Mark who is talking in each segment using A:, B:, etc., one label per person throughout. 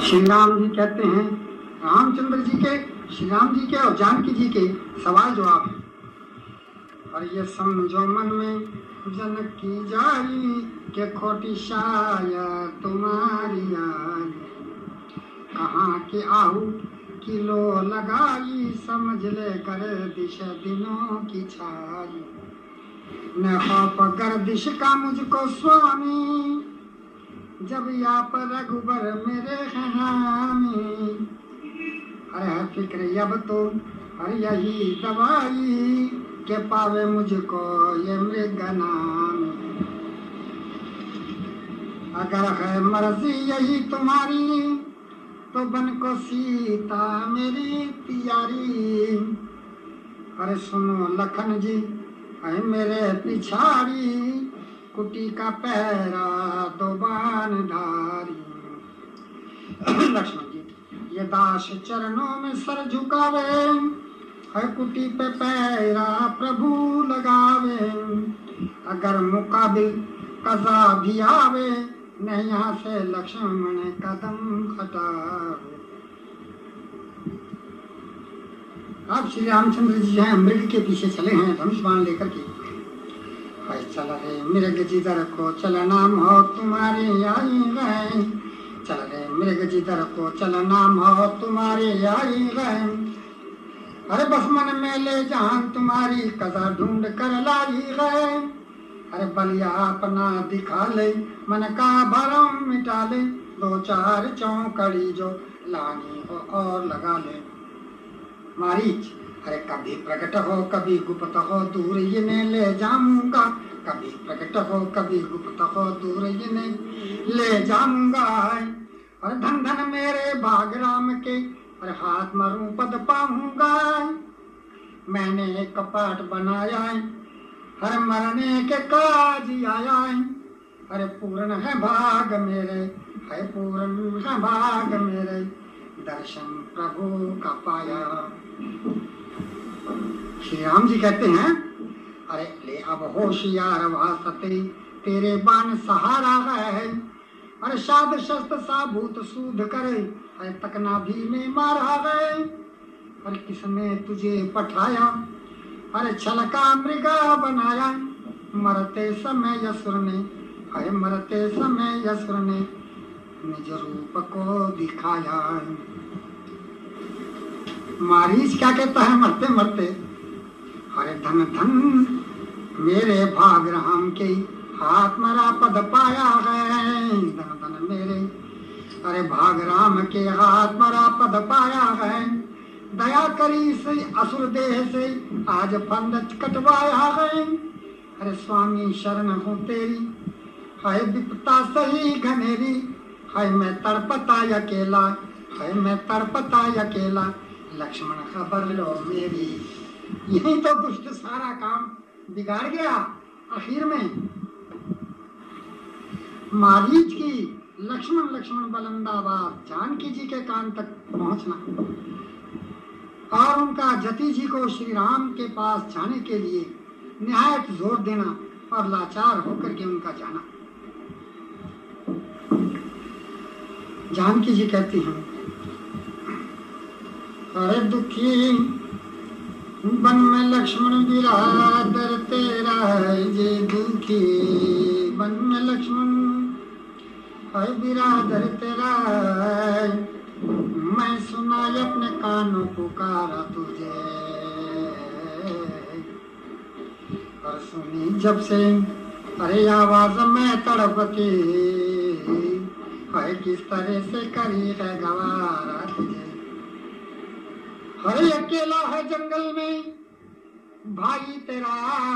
A: श्री राम जी कहते हैं, रामचंद्र जी के, श्री राम जी के और जानकी जी के सवाल जवाब है। और ये समझो मन में जनक की जाई के खोटी शायद तुम्हारी आई, कहाँ के आहू किलो लगाई समझ ले कर दिश दिनों की छाई, न खौफ गर्दिश का मुझको स्वामी, जब या पर रघुबर मेरे हामी, अरे है फिक्र अब तो हर यही दवाई के पावे मुझको ये मृग नाम, अगर है मर्जी यही तुम्हारी तो बन को सीता मेरी तियारी, अरे सुनो लखन जी है मेरे पिछाड़ी, कुटी का पहरा दो बाण धारी। लक्ष्मण जी ये दास चरणों में सर झुकावे, है कुटी पे पैरा प्रभु लगावे, अगर मुकाबिल कजा भी आवे नहीं यहाँ से लक्ष्मण कदम हटावे। अब श्री रामचंद्र जी हैं मृग के पीछे चले हैं धनुष बाण लेकर के। चल रे मृग जिधर को चलना हो तुम्हारे आई गए, चल रे मृग जिधर को चलना हो तुम्हारे आई गए, अरे बस मन में ले जान तुम्हारी कदा ढूंढ कर लाई गए, अरे बलिया अपना दिखा ले मन का भरम मिटा ले, दो चार चौकड़ी जो लानी हो और लगा ले। मारीच अरे कभी प्रकट हो कभी गुप्त हो दूर इन्हें ले जाऊंगा, कभी प्रकट हो कभी गुप्त हो दूर इन्हें ले जाऊंगा, और धन धन मेरे भाग राम के और हाथ मरूं पद पाऊंगा, मैंने एक कपाट बनाया हर मरने के काज आया, अरे पूर्ण है भाग मेरे, है पूर्ण है भाग मेरे, दर्शन प्रभु का पाया। श्री राम जी कहते हैं, अरे ले अब होशियार वासते तेरे बाण सहारा है, अरे शाद शस्त्र साबूत सूद करे, अरे तकना भी में मारा गए, अरे किसने तुझे पठाया, अरे छलका मृगा बनाया, मरते समय यसुर ने, अरे मरते समय यसुर ने निज रूप को दिखाया। मारीच क्या कहता है मरते मरते, अरे धन धन मेरे भाग राम के हाथ मरा पद पाया है, धन धन मेरे अरे भाग राम के हाथ मरा पद पाया है, दया करी से असुर देह से आज फंद कटवाया है, अरे स्वामी शरण हूँ तेरी, है विपता सही घनेरी, है मैं तड़पता अकेला, है मैं तड़पता अकेला, लक्ष्मण खबर लो मेरी। यही तो दुष्ट सारा काम बिगाड़ गया आखिर में। मारीच की लक्ष्मण लक्ष्मण बलंदाबाद जानकी जी के कान तक पहुंचना और उनका जति जी को श्री राम के पास जाने के लिए निहायत जोर देना और लाचार होकर के उनका जाना। जानकी जी कहती हैं, अरे दुखी बन में लक्ष्मण बिरादर तेरा है जे दुखी बन में लक्ष्मण है बिरादर तेरा है, मैं सुना अपने कानों पुकारा तुझे, और सुनी जब से अरे आवाज में तड़पती है, किस तरह से करी है गवारा तुझे, हरे अकेला है जंगल में भाई तेरा,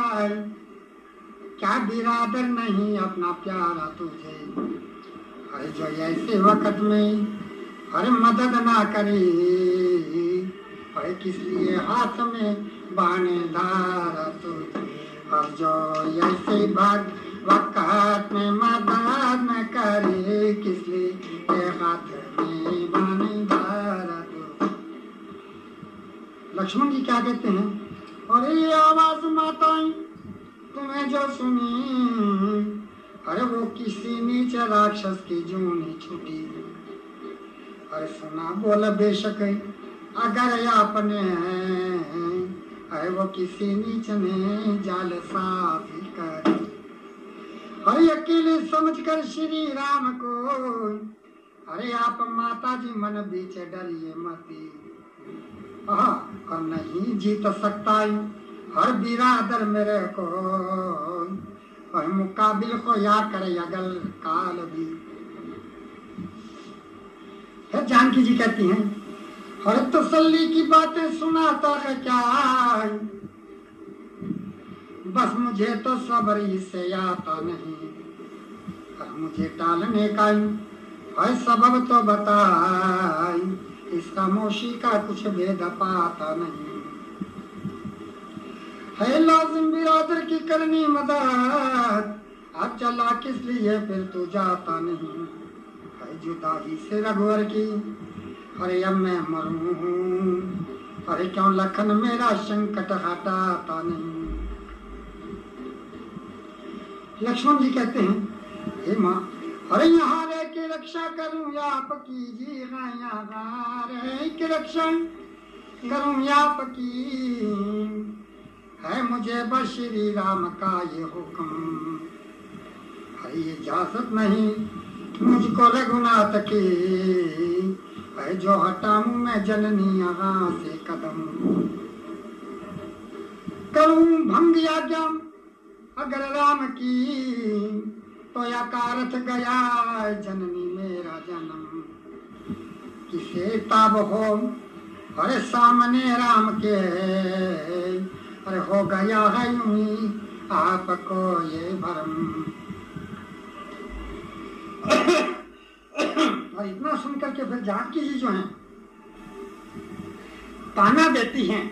A: क्या बिरादर नहीं अपना प्यारा तुझे, हरे जो ऐसे वक्त में हरे मदद ना करे, हरे किस लिए हाथ में बाने धारा तुझे, और जो ऐसे भाग वक्त में मदद न करे, किस लिए हाथ में बाने धारा तुझे। लक्ष्मण जी क्या कहते हैं, और ये आवाज माताएं तुम्हें जो सुनी, अरे वो किसी नीच राक्षस की जूनी छुटी, अरे सुना बोल बेशक अगर आपने अरे वो किसी नीच ने जाल साफ कर, अरे अकेले समझकर श्री राम को, अरे आप माता जी मन बीच डरिए मती, और नहीं जीत सकता हर बिरादर मेरे को, और मुकाबिल को या करे अगल काल भी। फिर जानकी जी कहती हैं, हर तसल्ली की बातें सुनाता है क्या, बस मुझे तो सब्र इससे आता नहीं, और मुझे टालने का है सबब तो बताई, इस खामोशी का कुछ भेद पाता नहीं, है लाजिम बिरादर की करनी मदद, अब चला किस लिए फिर तू जाता नहीं, है जुदाई से रघुवर की, अरे अब मैं मरूं, अरे क्यों लखन मेरा संकट हटाता नहीं। लक्ष्मण जी कहते हैं, हे माँ, अरे यहाँ रह के रक्षा करूं या आपकी जी, यहाँ रह के रक्षा करूं या आपकी, है मुझे बस श्री राम का ये हुक्म, अरे ये इजाजत नहीं मुझको रघुनाथ की, है जो हटाऊं मैं जननी यहाँ से कदम, करूं भंग आज्ञा अगर राम की, तो अकारथ गया जननी मेरा जन्म, किसे ताब हो अरे सामने राम के, अरे हो गया है यूं ही आपको ये भरम। और इतना सुन करके फिर जानकी जी जो हैं ताना देती हैं,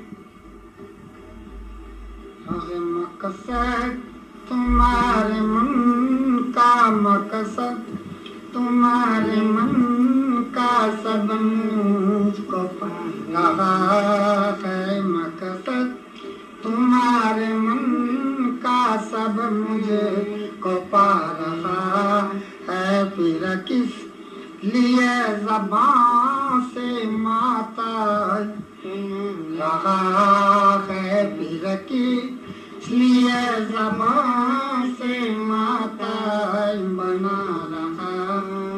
A: अरे मकसद तुम्हारे मन का, मकसद तुम्हारे मन का सब मुझको पा रहा है, मकसद तुम्हारे मन का सब मुझे को पा रहा है, फिर किस लिए ज़बान से माता रहा है, फिर किस लिए ज़बान से माता बना रहा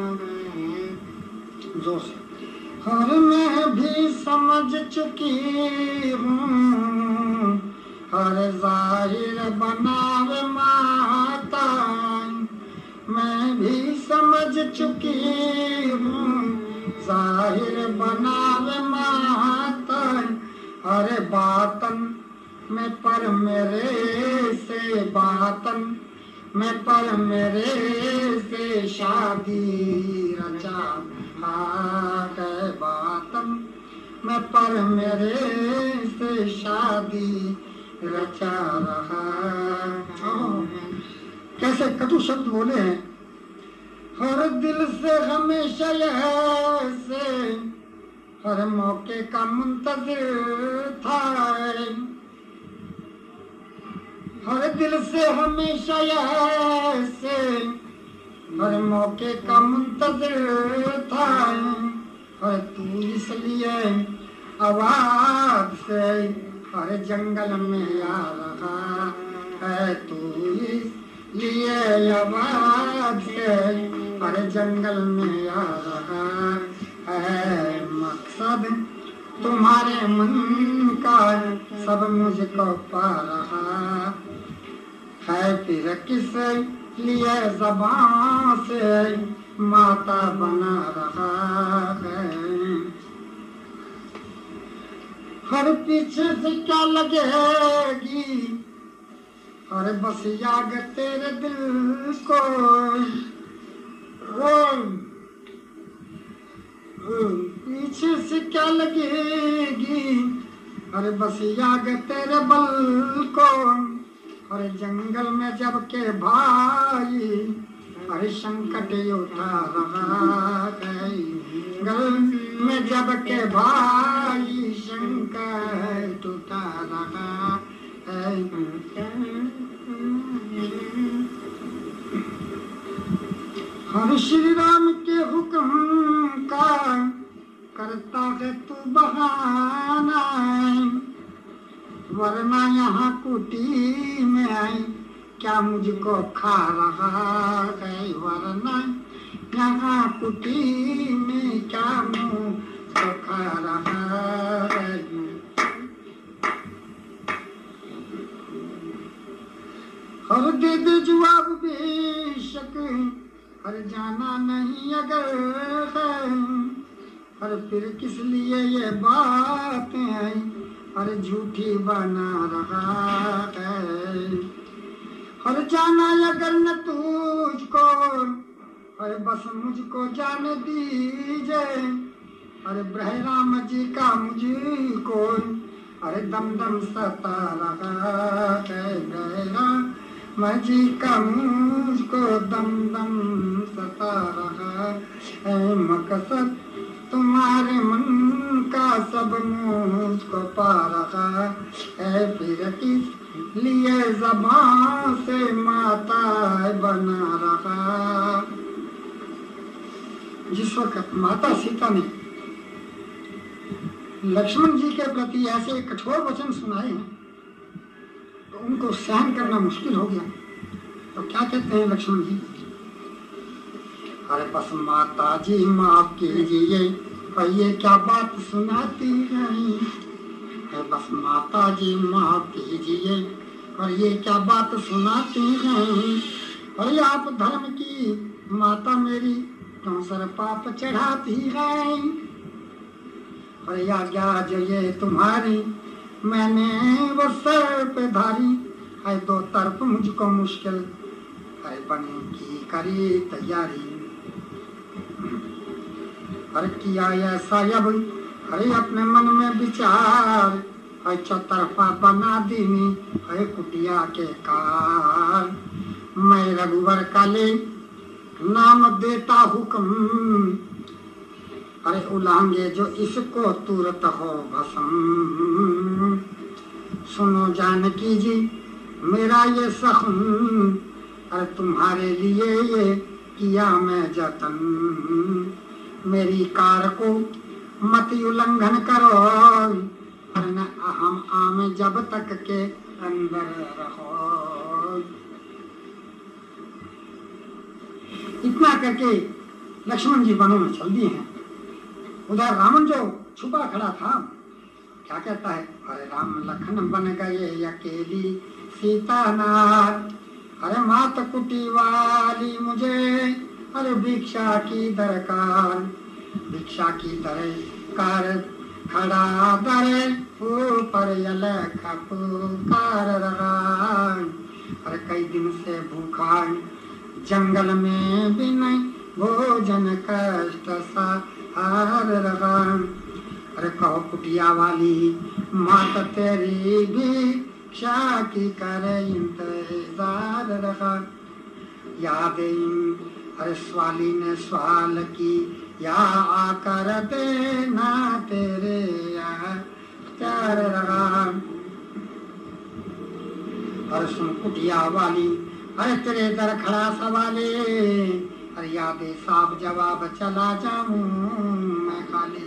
A: जो से, और मैं भी समझ चुकी हूँ, हर जाहिर बनावे माता, मैं भी समझ चुकी हूँ जाहिर बनावे माता, अरे बातन में पर मेरे से, बातन में पर मेरे से शादी रचा है, बातन में पर मेरे से शादी रचा रहा। कैसे कटु शब्द बोले हैं, हर दिल से हमेशा यह से हर मौके का मुंतजिर था, हर दिल से हमेशा यह से हर मौके का मुंतजिर था, हर तू इसलिए आवाज से हर जंगल में आ रहा है, तू इसलिए आवाज से हर जंगल में आ रहा है, मकसद तुम्हारे मन का सब मुझको पा रहा है, फिर किस लिए ज़बान से माता बना रहा है, हर पीछे से क्या लगेगी, अरे बस याद तेरे दिल को, पीछे से क्या लगेगी, अरे बस याद तेरे बल को, अरे जंगल में जब के भाई अरे संकट उठा रहा है, जंगल में जब के भाई संकट उठा रहा है, हर श्री राम के हुक्म का करता है तू बहाना, वरना यहाँ कुटी में आई क्या मुझको खा रहा है, वरना यहाँ कुटी में क्या मुझको खा रहा है। हर दे दे जवाब बेशक, हर जाना नहीं अगर है, हर फिर किस लिए ये बातें आई, हर झूठी बना रहा है। हर जाना अगर न तुझको, अरे बस मुझको जाने दीजिए, अरे ब्रह्म जी का मुझको अरे दम दम सता रहा है, ब्रह्म जी का मुझको दम दम सता रहा है। मकसद तुम्हारे मन का सब मुझको पा रहा है, फिर किस लिए ज़बान से माता बना रहा। जिस वक्त माता सीता ने लक्ष्मण जी के प्रति ऐसे कठोर वचन सुनाए हैं तो उनको सहन करना मुश्किल हो गया। तो क्या कहते हैं लक्ष्मण जी, अरे बस माता जी माफ कीजिए, पर ये क्या बात सुनाती रही, अरे बस माता जी माफ कीजिए, और ये क्या बात सुनाती रही, और आप धर्म की माता मेरी क्यों सर पाप चढ़ाती रही, और या क्या जो ये तुम्हारी मैंने वो सर पे धारी, है दो तरफ मुझको मुश्किल, है बने की करी तैयारी, अरे किया ऐसा अब अरे अपने मन में विचार, है चौतरफा बना दीनी है कुटिया के कार, मैं रघुवर काले नाम देता हुक्म, अरे उलांगे जो इसको तुरंत हो भस्म, सुनो जानकी जी मेरा ये सख्म, अरे तुम्हारे लिए ये किया मैं जतन, मेरी कार को मत उल्लंघन करो, अरे न अहम आमे जब तक के अंदर रहो। इतना करके लक्ष्मण जी वनों में चल दिए हैं। उधर रावण जो छुपा खड़ा था क्या कहता है, अरे राम लखन बन गए अकेली सीता नार, अरे मात कुटी वाली मुझे अरे भिक्षा की दरकार, भिक्षा की दरकार खड़ा दरे ऊपर पुकार रहा, अरे कई दिन से भूखा जंगल में भी नहीं भोजन कष्ट सा हार रहा, अरे कहो कुटिया वाली माता तेरी भिक्षा की करे इंतजार रहा, याद अरे स्वाली ने सवाल की या आकर देना तेरे प्यार रहा, अरे सुन कुटिया वाली अरे तेरे दर खड़ा सवाले, अरे यादे साफ जवाब चला जाऊं मैं खाली।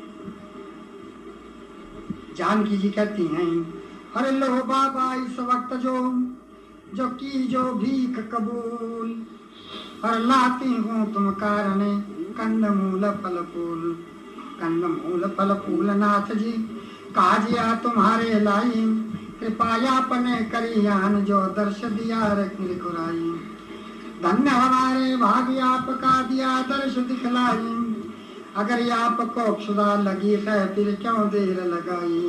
A: जानकी जी कहती हैं, अरे लो बाबा इस वक्त जो की जो भीख कबूल, और लाती हूँ तुम कारण कंदमूल फल फूल, कंदमूल फल फूल नाथ जी काजिया तुम्हारे लाई, कृपाया पने करियान जो दर्श दिया रखुराई, धन्य हमारे भाग्य आपका दिया दर्श दिखलाई, अगर आपको क्षुधा लगी है फिर क्यों देर लगाई।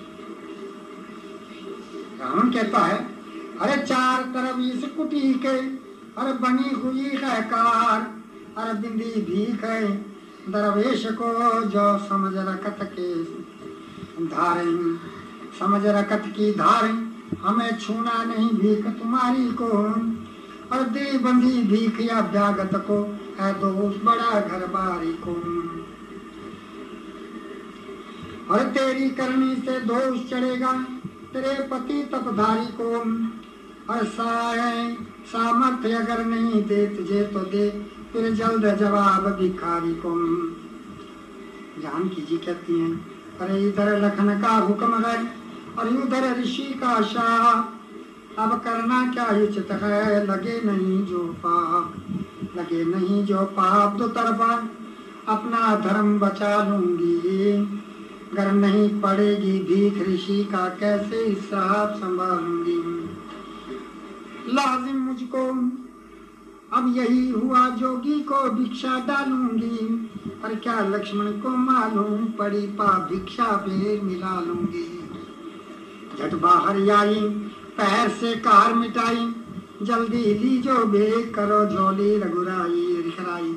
A: रावण कहता है, अरे चार तरफ इस कुटी के अरे बनी हुई है कार, अरे बिंदी भीख है दरवेश को जो समझ रखत के धारे, समझ रखत की धारे हमें छूना नहीं भीख तुम्हारी को, और दे बंधी भीख या व्यागत को है दोष बड़ा घर बारी को, और तेरी करनी से दोष चढ़ेगा तेरे पति तपधारी को, और सामर्थ्य अगर नहीं दे तुझे तो दे फिर जल्द जवाब भिखारी को, जानकी जी कहती हैं, अरे इधर लखन का हुक्म है और उधर ऋषि का शाप, अब करना क्या उचित है, लगे नहीं जो पाप, लगे नहीं जो पाप दो तरफा अपना धर्म बचा लूंगी, अगर नहीं पड़ेगी भीख ऋषि का कैसे श्राप संभालूंगी। लाजिम मुझको अब यही हुआ, जोगी को भिक्षा डालूंगी, पर क्या लक्ष्मण को मालूम पड़ी पाप भिक्षा पे मिला लूंगी। झट बाहर आई पैर से कार मिटाई, जल्दी लीजो बेग करो झोली रघुराई रिखराई।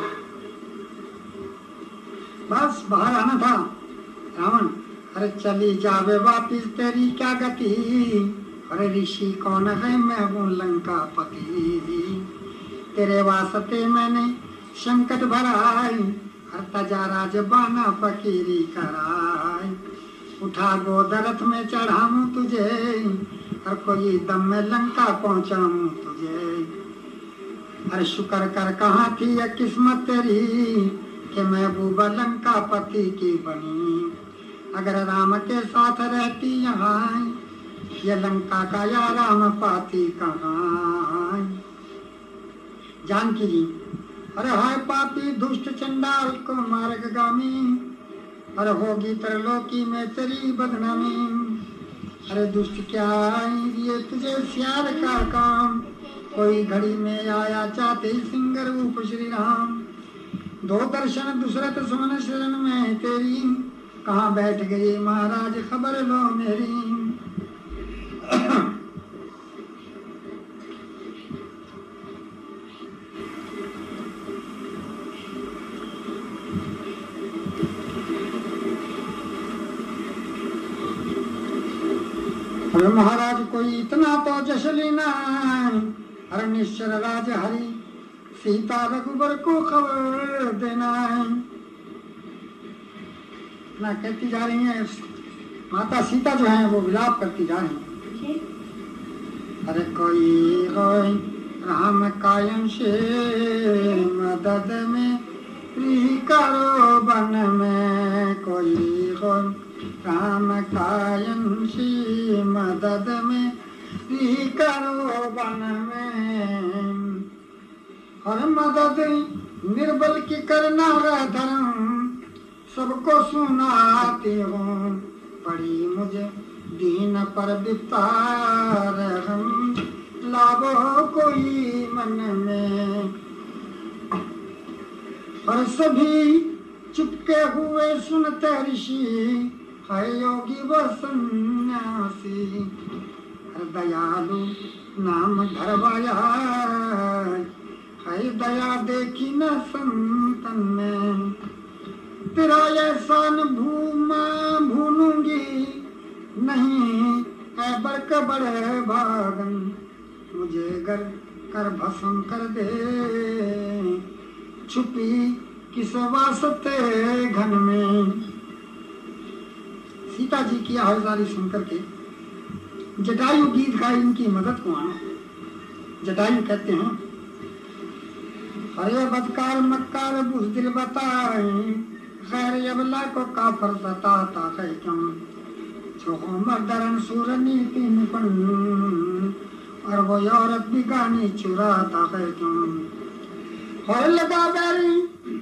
A: बस बाहर आना था। रावण, अरे चली जावे वापिस तेरी क्या गति, अरे ऋषि कौन है मैं हूँ लंका पति, तेरे वास्ते मैंने संकट भराई, हरता जा राज बाना फकीरी कराई। उठा गोदरथ में चढ़ाऊं तुझे, और कोई दम में लंका पहुंचाऊं तुझे। अरे शुक्र कर कहाँ थी ये किस्मत तेरी, कि महबूबा लंका पति की बनी, अगर राम के साथ रहती यहाँ, ये लंका का या राम पाती कहाँ। जानकी जी, अरे हाय पापी दुष्ट चंडाल को मार्गगामी, अरे होगी त्रिलोकी में तेरी बदनामी। अरे दुष्ट क्या ये तुझे सियार का काम, कोई घड़ी में आया चाहते सिंगर रूप श्री राम। दो दर्शन दूसरत सुमन शरण में तेरी, कहाँ बैठ गई महाराज खबर लो मेरी। अरे महाराज कोई इतना तो जश लेना, अरे निश्चर राज हरि सीता रघुबर को खबर देना है। ना कहती जा रही है माता सीता जो है वो विलाप करती जा रही है। अरे कोई कोई राम कायम से मदद में करो बन में, कोई कोई राम कायम सी मदद में करो बन में। और मदद निर्बल की करना है धर्म, सबको सुनाती हूँ, पड़ी मुझे दीन पर विस्तार हम, लाभो कोई मन में। और सभी चुपके हुए सुनते ऋषि, है योगी व सन्यासी, दयालु नाम धरवाया, है दया देखी न संतन में। तेरा एहसान भूलूंगी नहीं, है बरक बड़े भागन, मुझे गर कर भस्म कर दे, छुपी किस वास्ते घन में। सीता जी की आवाज़ सुनकर के जटायु गीत गाय इनकी मदद को आना। जटायु कहते हैं, अरे बदकार मक्कार बुज़दिल बताए, खैर अबला को काफर बताता है क्यों, छो मर्दरन सूर नीति निपुण, और वो औरत भी गानी चुराता है क्यों। और लगा बैरी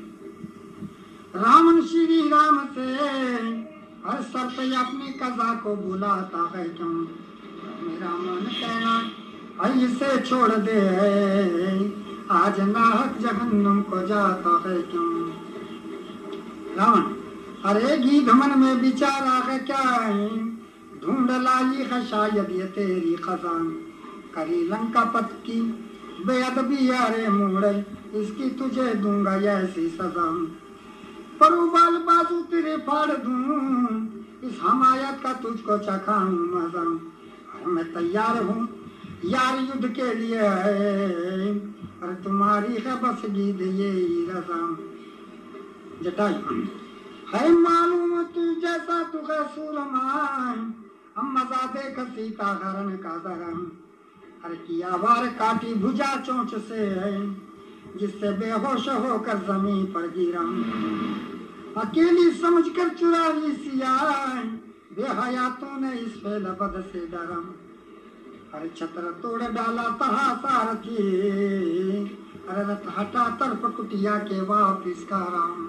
A: रावण श्री राम से, हर सर पे अपनी कजा को बुलाता है क्यों। मेरा मन कहना इसे छोड़ दे, आज नाहक जहन्नुम को जाता है क्यों। रावण, अरे गीत मन में विचारा है क्या है, ढूंढ लाई है शायद ये तेरी खजान, करी लंका पत की बेअदबी यारे मुड़े, इसकी तुझे दूंगा ऐसी सजा। पर उबाल बाजू तेरे फाड़ दूं, इस हमायत का तुझको चखाऊं मजा। मैं तैयार हूँ यार युद्ध के लिए है, और तुम्हारी है बस गीत ये रजा। जटायु, है मालूम तू जैसा तू है सूरमान, हम मजा देख सीता हरण का दरम। अरे किया वार काटी भुजा चोंच से, जिससे बेहोश होकर जमीन पर गिरा। अकेली समझकर चुराई सिया, बेहयातों ने इस फेलबद से डरा। अरे छत्र तोड़ डाला तहा सारथी, अरे रथ हटा तरफ कुटिया के वापिस का राम।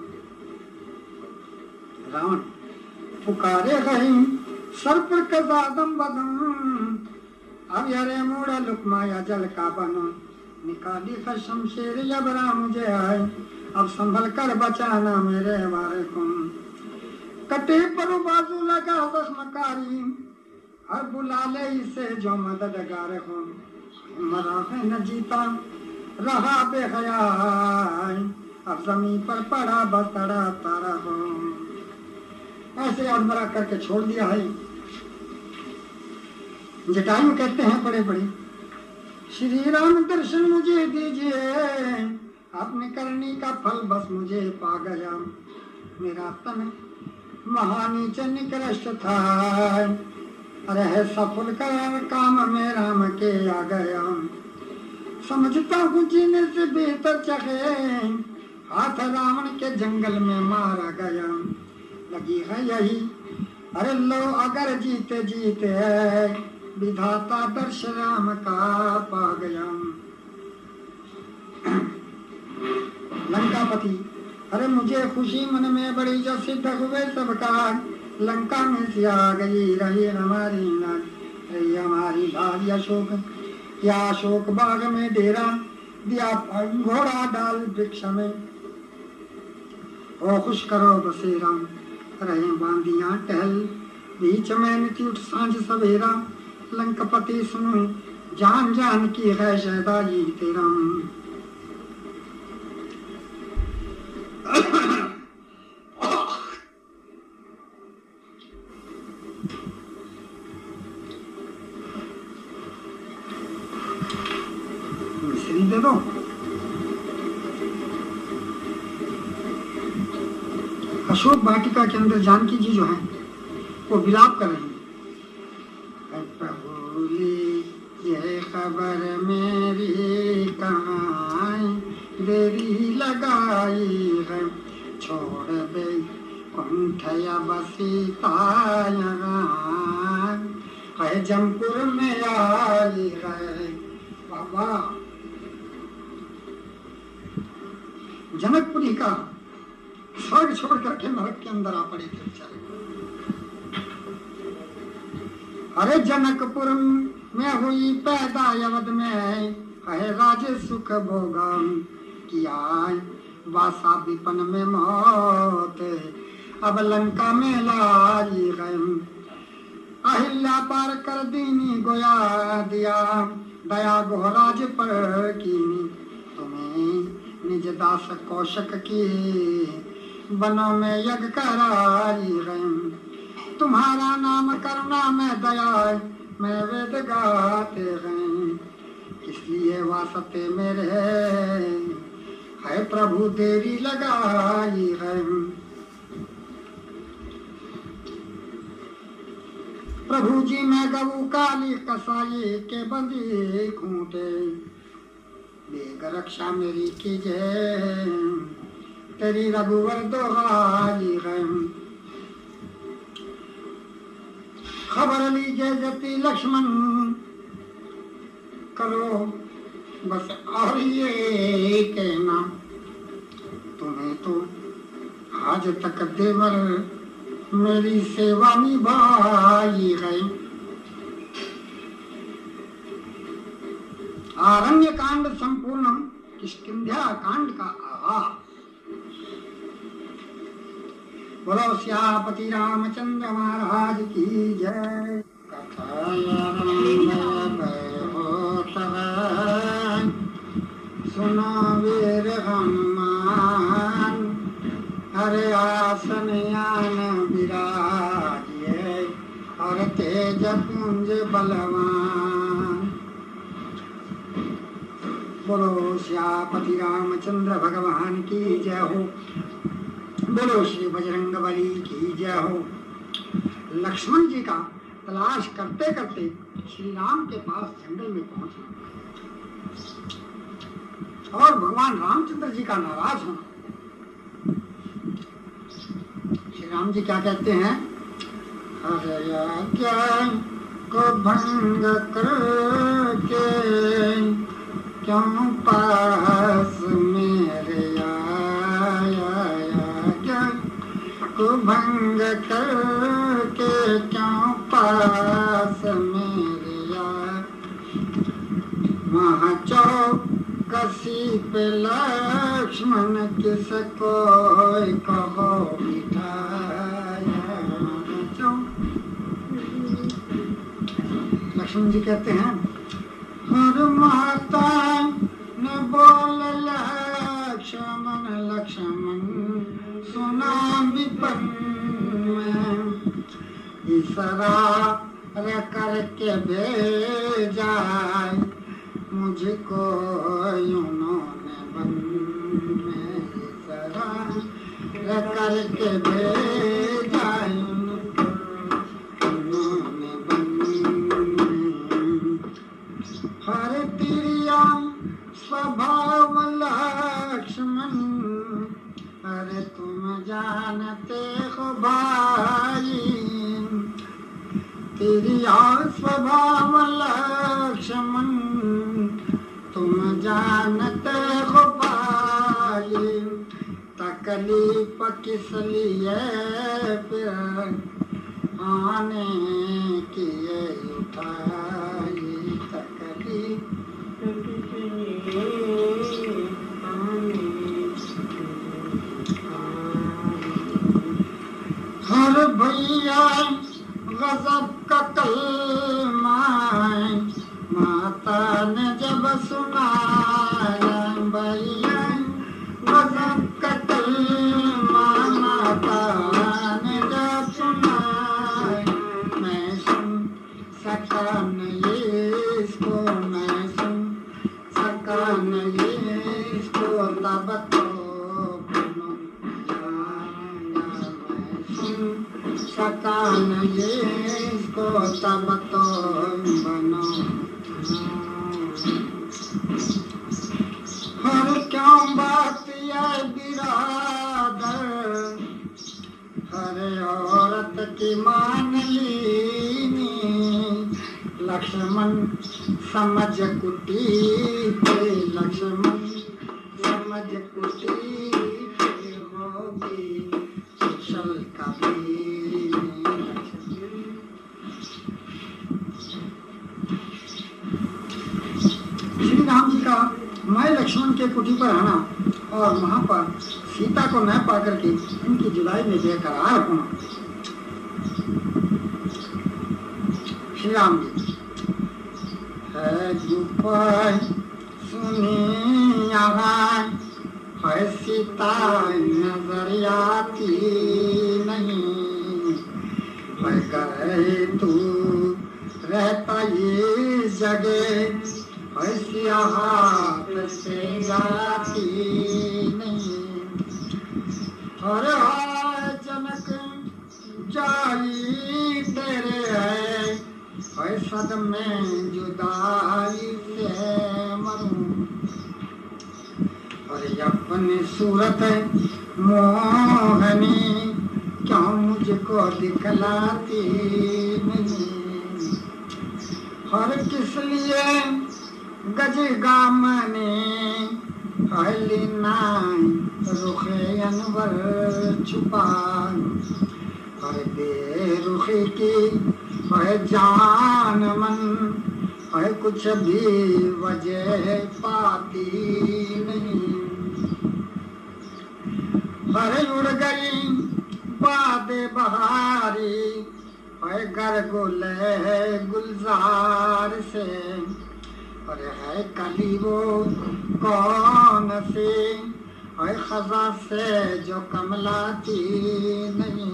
A: रावण पुकारे गई सर पर कजादम बदम, अब अरे मोड़ा लुकमाया जल का बनो, निकाली का शमशेर जबरा मुझे आए, अब संभल कर बचाना मेरे वारे को। कटे पर बाजू लगा जख्मकारी, हर बुला ले इसे जो मददगार हो। मरा है न जीता रहा बेहयाय, अब जमीन पर पड़ा बतड़ा तारा हो। ऐसे अड़बड़ा करके छोड़ दिया है। जटायु कहते हैं बड़े बड़े, श्री राम दर्शन मुझे दीजिए, अपने करनी का फल बस मुझे पा गया। मेरा तन महानीच निकृष्ट था, अरे है सफल कर काम में राम के आ गया। समझता हूँ जीने से बेहतर चखे, हाथ रावण के जंगल में मारा गया। लगी है यही अरे लो अगर जीते जीते है, विधाता दर्श राम का पा गया। लंकापति अरे मुझे खुशी मन में बड़ी, जो सिद्ध हुए सबका। लंका में से आ गई रही हमारी नाग, रही हमारी भारी अशोक। या अशोक बाग में डेरा दिया, घोड़ा डाल वृक्ष में। ओ खुश करो बसेरा, रहे बांदियां टहल बीच में निति उठ सांझ सवेरा। लंकापति सुनो जान जान की है शहदाई तेरा। मिश्री दे दो। अशोक वाटिका के अंदर जानकी जी जो है वो विलाप कर रही है। प्रभु ये खबर मेरी कहाँ देरी लगाई है, छोड़ दे कुंठया बसीता है, जमपुर में आई है। बाबा जनकपुरी का स्वर्ग छोड़ करके नरक के अंदर आ पड़े थे बेचारे। अरे जनकपुर में हुई पैदा अवध में, है राजे सुख भोगा किया, वासा विपन में मौत, अब लंका में लाई गए। अहिल्या पार कर दीनी गोया दिया, दया गोहराज पर की। तुम्हें निज दास कौशक की, वनों में यज्ञ कराई गए। तुम्हारा नाम करुणा में दया, मैं वेद गाते गए। इसलिए वास्ते मेरे है प्रभु देरी लगाई है। प्रभु जी मैं गऊ काली कसाई के बंदी खूंटे, बेग रक्षा मेरी कीजिए, तेरी रघुवर दोहाई है। खबर लीजिए जति लक्ष्मण, करो बस और ये कहना, तुम्हें तो आज तक देवर मेरी सेवा निभाई है। आरण्य कांड संपूर्ण, किष्किंध्या कांड का आगाज। बोलो सियापति रामचंद्र महाराज की जय। सुना वीर हनुमान, हरे आसन यान विराजिए, और तेज पुंज बलवान। बोलो सियापति रामचंद्र भगवान की जय हो। बोलो श्री बजरंग बली की जय हो। लक्ष्मण जी का तलाश करते करते श्री राम के पास जंगल में पहुंचे, और भगवान रामचंद्र जी का नाराज होना। राम जी क्या कहते हैं? हर आज्ञा को भंग करके क्यों पास मेरे आया? आज्ञा को भंग करके क्यों पास मेरे आया? वहाँ चौकसी पे लक्ष्मण किसको कहो बिठाया? लक्ष्मण जी कहते हैं, हर माता ने बोल लक्ष्मण लक्ष्मण सुना विपन में, इसरार करके भेजा मुझको उन्होंने बन में, इसरार करके भेजा उन्होंने बन में। हर तिरिया स्वभाव लक्ष्मण, अरे तुम जानते हो भाई, तिरिया स्वभाव लक्ष्मण तुम जानते हो भाई, तकलीफ किस लिए फिर आने की उठाई? तकलीफ हर भैया गजब का कलमा माता ने जब सुनाया, भैया गजब का कलमा माता ने जब सुनाया, मैं सुन सका नहीं इसको, मैं सुन सका नहीं इसको, तब तो सका नहीं इसको, तब तो बनो। हर क्यों बात ये बिरादर, हर औरत की मान लीनी, लक्ष्मण समझ कुटी पे, लक्ष्मण समझ कुटी पे होगी कुशल कभी। श्री राम जी का मैं लक्ष्मण के कुटी पर आना और वहां पर सीता को न पाकर के उनकी जुदाई में बेकरार होना। श्री राम जी है उपाय सुनी यहाँ, है सीता नजर आती नहीं, है तू रहता ये जगह, ऐसी हाथ से जाती नहीं। और जनक जाई तेरे है, सद में जुदाई से मरूं, और अपनी सूरत मोहनी क्यों मुझको दिखलाती नहीं। और किस लिए गज गामने हलीना रुखे अनवर छुपा, और बेरुखी की है जान मन, है कुछ भी वजह पाती नहीं। हर उड़ गई बादे बहारी, है गरगुले गुलजार से, और है कली वो कौन सी है खजा से जो कमलाती नहीं।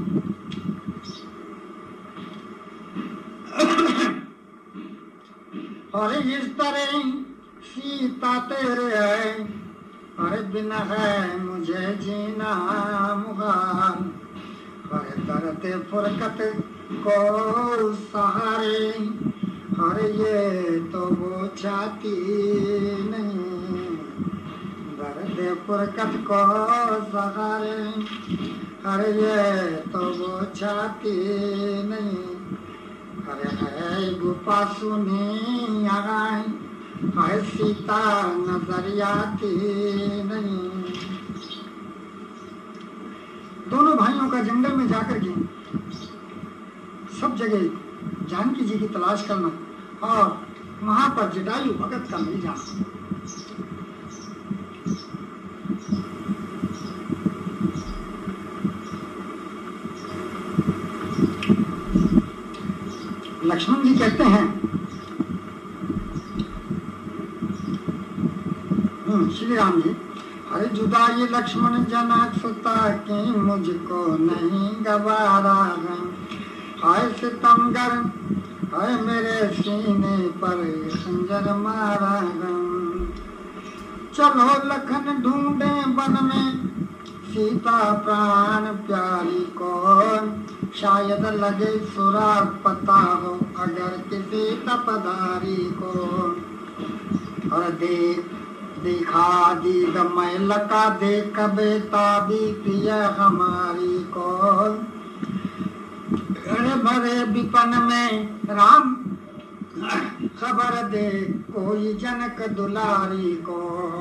A: और इस तरह सीता तेरे है, और बिन है मुझे जीना मुहाल, और दर्द फुरकत को सहारे, और ये तो वो चाहती नहीं। दर्द फुरकत को सहारे, अरे ये तो वो छाती नहीं, अरे है गुफा सुनी आए, है सीता नजर आती नहीं। दोनों भाइयों का जंगल में जाकर के सब जगह जानकी जी की तलाश करना और वहां पर जटायु भगत का मिल जाना। लक्ष्मण जी कहते हैं, श्री राम जी, अरे जुदाई लक्ष्मण जनक सुता के मुझको नहीं गवारा है, हाय सितमगर हाय मेरे सीने पर खंजर मारा है। चलो लखन ढूंढे वन में सीता प्राण प्यारी को, शायद लगे सुराग पता हो अगर किसी तपधारी को। और देखा दीद मैं लका देख बेताबी प्रिय हमारी को, अरे भरे विपन में राम खबर दे कोई जनक दुलारी को।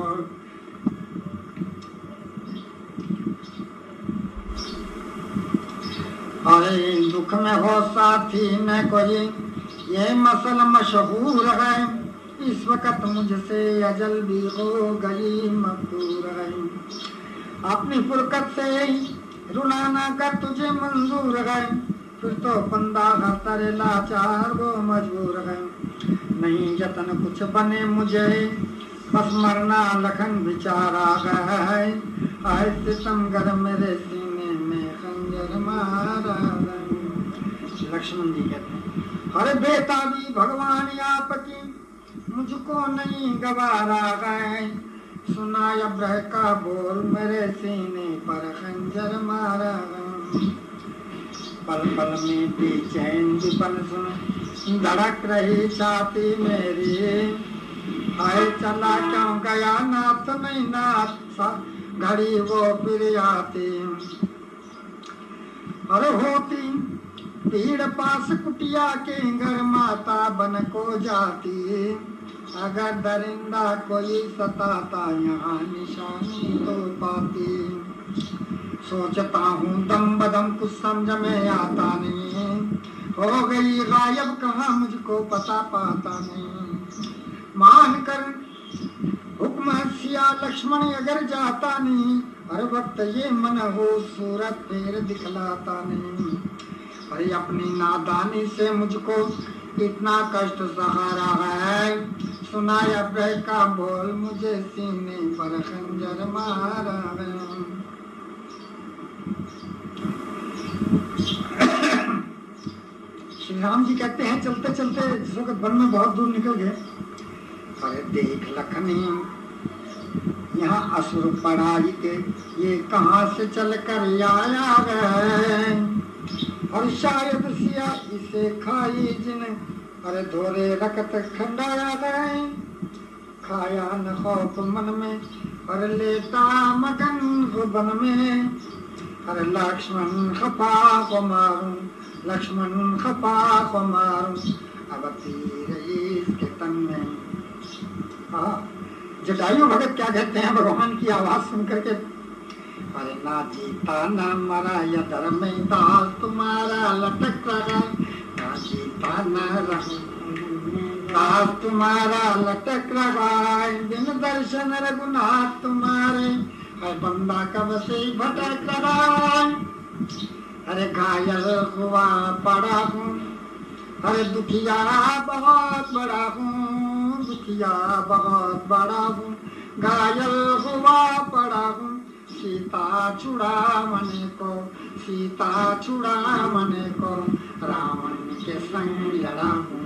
A: अरे दुख में हो साथी न कोई, ये मसल मशहूर है, इस वक्त मुझसे अजल भी हो गई मकदूर है। अपनी फुरकत से रुलाना का तुझे मंजूर है, फिर तो बंदा तेरे लाचार वो मजबूर है। नहीं जतन कुछ बने मुझे, बस मरना लखन बेचारा है, आए सितमगर मेरे सीने में खंजर मारा। लक्ष्मण जी कहते हैं, अरे बेताबी भगवान आपकी मुझको नहीं गवारा है, सुना अब्रह का बोल मेरे सीने पर खंजर मारा। पल पल में बेचैन विपन सुन धड़क रही छाती मेरी, आए चला क्यों गया नाथ नहीं नाथ घड़ी वो फिर आती। अरे होती भीड़ पास कुटिया के घर माता बन को जाती, अगर दरिंदा कोई सताता यहाँ निशानी तो पाती। सोचता हूँ दम बदम कुछ समझ में आता नहीं, हो गई गायब कहाँ मुझको पता पाता नहीं। मान कर हुक्म सिया लक्ष्मण अगर जाता नहीं, हर वक्त ये मन हो सूरत फिर दिखलाता नहीं। अरे अपनी नादानी से मुझको इतना कष्ट सहारा है, सुनाया ब्रह का बोल मुझे सीने पर खंजर मारा है। श्री राम जी कहते हैं, चलते चलते जिस वक्त वन में बहुत दूर निकल गए, अरे देख लखनी यहाँ असुर पढ़ाई के ये कहाँ से चल कर आया है, और शायद सिया इसे खाई जिन अरे धोरे रकत खंडाया है। खाया न खौफ मन में और लेटा मगन बन में, अरे लक्ष्मण खपा को मारूं लक्ष्मण खपा को मारूं, अब तीर इसके तन में। जटायु भगत क्या कहते हैं भगवान की आवाज सुन करके, अरे ना जीता ना मरा या धर्म में दास तुम्हारा लटक रहा, ना जीता ना दास तुम्हारा लटक रहा, बिन दर्शन रघुनाथ तुम्हारे हर बंदा कब से भटक रहा। अरे घायल हुआ पड़ा हूँ, अरे दुखिया बहुत बड़ा हूँ, दुखिया बहुत बड़ा हूँ, घायल हुआ पड़ा हूँ, सीता छुड़ा मने को, सीता छुड़ा मने को, रावण के संग लड़ा हूँ।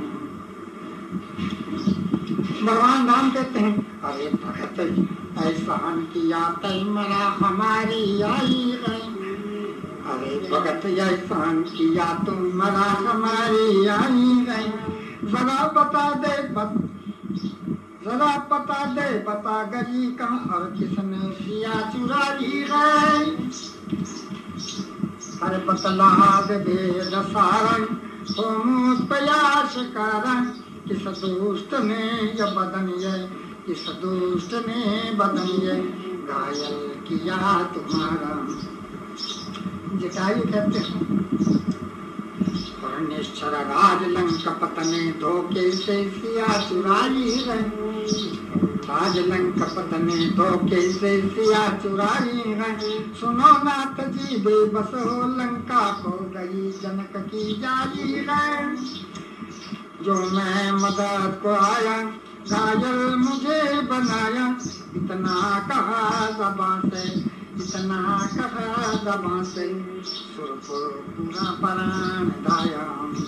A: भगवान राम कहते हैं, अरे भगत एहसान किया तय मरा हमारी आई गई, अरे भगत एहसान किया तुम मरा हमारी आई गई। जरा बता दे जरा पता दे बता गई कहाँ और किसने सिया चुराई है। बतला दे वेद सारं हो मुझ प्रयास कारण किस दुष्ट ने यह बदनिए किस दुष्ट ने बदनिए घायल किया तुम्हारा। जटायु कहते हैं और निश्चर राज लंका पतने धोखे से सिया चुराई रही राज लंका पतने धोखे से सिया चुराई रही। सुनो नाथ जी बेबस हो लंका को गई जनक की जाई रही। जो मैं मदद को आया घायल मुझे बनाया इतना कहा ज़बान से इतना कहा ज़बान से सुरपुर पूरा प्राण दाया।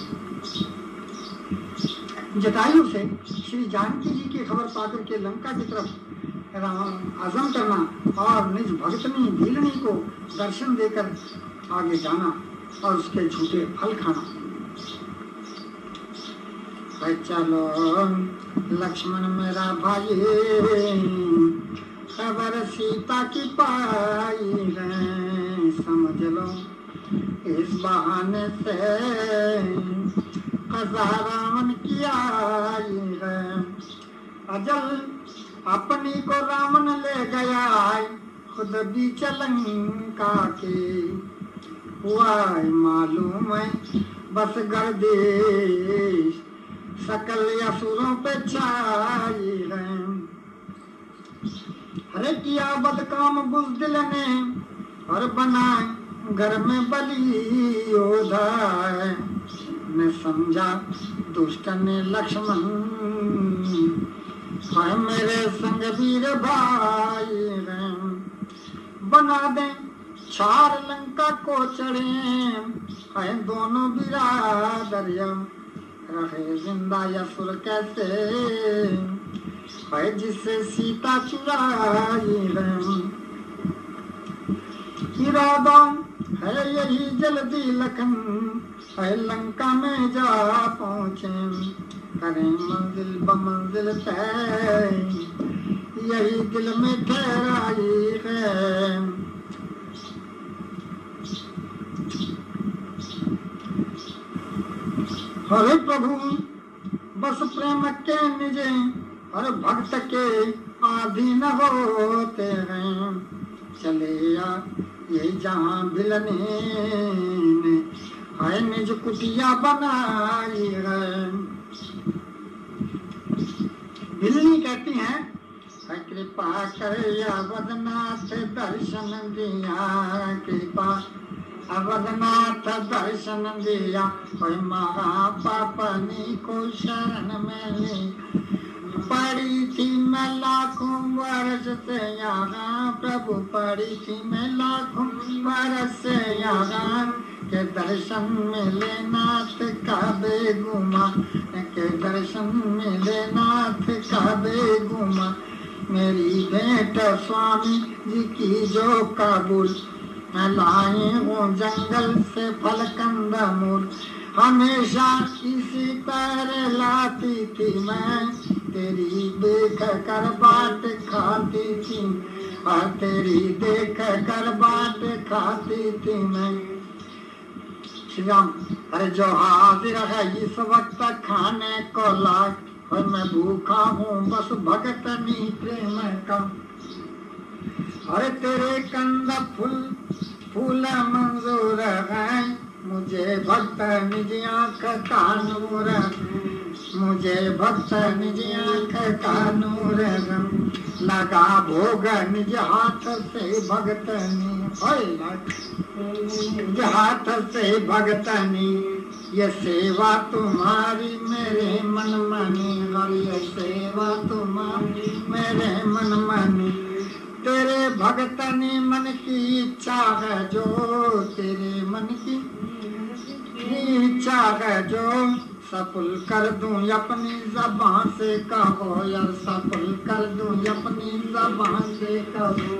A: जटायु से श्री जानकी जी की खबर पाकर के लंका की तरफ आज़म करना और निज भक्तनी भीलनी को दर्शन देकर आगे जाना और उसके झूठे फल खाना। चलो लक्ष्मण मेरा भाई खबर सीता की पाई है समझ लो इस बहाने से कज़ा रावण की आई है। अजल अपनी को रावण ले गया खुद बीच लंका के हुआ मालूम है बस गर्दिश सकल असुरों पे छाई है। हरे किया बदकाम बुज़दिल ने और बनाए घर में बलि योद्धा ने समझा दुष्ट ने लक्ष्मण है मेरे संग वीर भाई है। बना दे चार लंका को चढ़े है दोनों बिरादरिया रहे जिंदा यसुर कैसे है जिससे सीता चुराई है। इरादा है यही जल्दी लखन है लंका में जा पहुँचे करें मंजिल बमंजिल तय यही दिल में ठहराई है। हरे प्रभु बस प्रेम के निजे हर भक्त के आधीन होते हैं। चले ये जहाँ भिलने है निज कुटिया बनाई है। भिलनी कहती हैं कृपा कर अवधनाथ दर्शन दिया कृपा अवधनाथ दर्शन दिया कोई महापापनी को शरण में ली पड़ी थी मैं लाखों वर्ष से यहाँ प्रभु पड़ी थी मैं लाखों वर्ष से यहाँ के दर्शन मिले नाथ का बेगुमा के दर्शन मिले नाथ का बेगुमा। मेरी भेंट स्वामी जी की जो काबुल मैं लाए हूँ जंगल से फल कंदमूल हमेशा इसी तरह लाती थी मैं तेरी देख कर बाट खाती थी और तेरी देख कर बाट खाती थी मैं। श्री राम अरे जो हाजिर है इस वक्त खाने को लाग और मैं भूखा हूँ बस भगतनी प्रेम का। अरे तेरे कंद फूल मंजूर है मुझे भक्त निज आँख का नूर मुझे भक्त निज आँख का नूर लगा भोग निज हाथ से भगतनी निज हाथ से भगतनी ये सेवा तुम्हारी मेरे मन मनी और ये सेवा तुम्हारी मेरे मन मनी। तेरे भगतनी मन की इच्छा है जो तेरे मन की इच्छा है जो सफल कर दूं अपनी ज़बान से कहो यार सफल कर दूं अपनी ज़बान से कहो।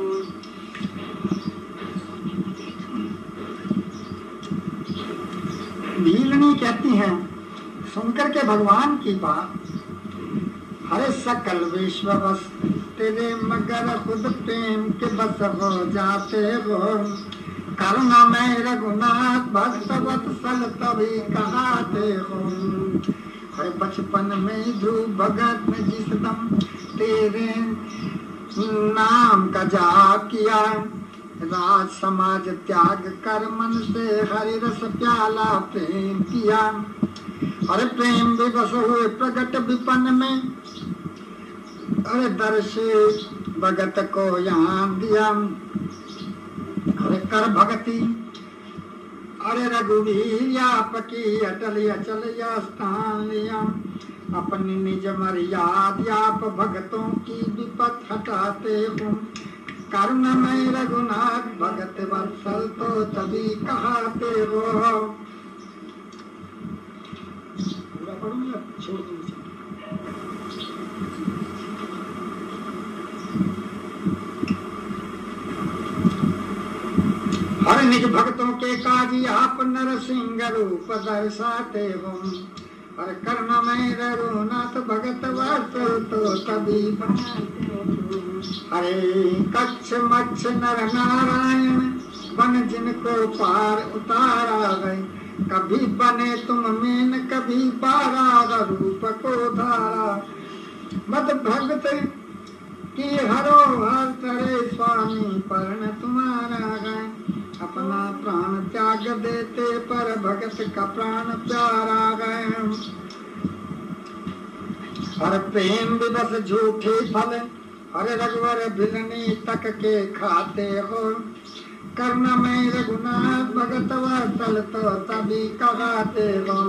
A: भीलनी कहती हैं सुनकर के भगवान की बात हरे सकल विश्व बस तेरे मगर खुद प्रेम के बस हो जाते हो करुणा में रघुनाथ भक्त वत्सल तभी कहाते हो। हर बचपन में ध्रुव भगत ने जिस दम तेरे नाम का जाप किया, राज समाज त्याग कर मन से हरि रस प्याला प्रेम किया। अरे प्रेम विवश हुए प्रगट विपन में, अरे दर्श भगत को यहाँ दिया। अरे कर भगति अरे रघुवीर आपकी अटल अचल स्थान लिया। अपनी निज मर्यादा आप भगतों की विपत हटाते हो। करुणमय रघुनाथ भगत वत्सल तो तभी कहाते हो। पूरा पढ़ूंगा छोड़ दूंगा। हर निज भक्तों के काजी आप नरसिंह रूप दर्शाते हो। हर करुणमय रघुनाथ भगत वत्सल तो तभी बनाते हो। हरे कच्छ मच्छ नर नारायण बन जिनको पार उतारा गए। कभी बने तुम मीन कभी बारा रूप को धारा। मत भगत की हरो हर करे स्वामी पर्ण तुम्हारा गए। अपना प्राण त्याग देते पर भगत का प्राण प्यारा गए। हर प्रेम विवश झूठे फल अरे रघुवर भिलनी तक के खाते हो। करुणा में रघुनाथ भगत वत्सल तो तभी कहाते हो।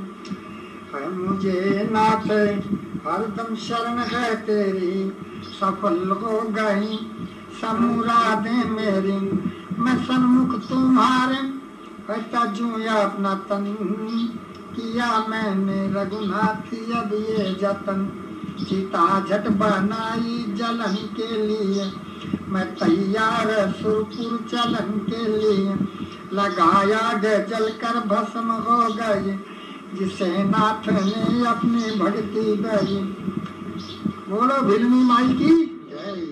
A: मुझे नाथ हरदम शरण है तेरी, सफल हो गई समुरादें मेरी। मैं सन्मुख तुम्हारे तजू अपना तन किया मैंने रघुनाथ अब ये जतन। सीता झट बनाई जलन के लिए, मैं तैयार सुरपुर चलन के लिए। लगाया गए जल कर भस्म हो गए, जिसे नाथ ने अपनी भक्ति गई। बोलो भिलनी माई की जय।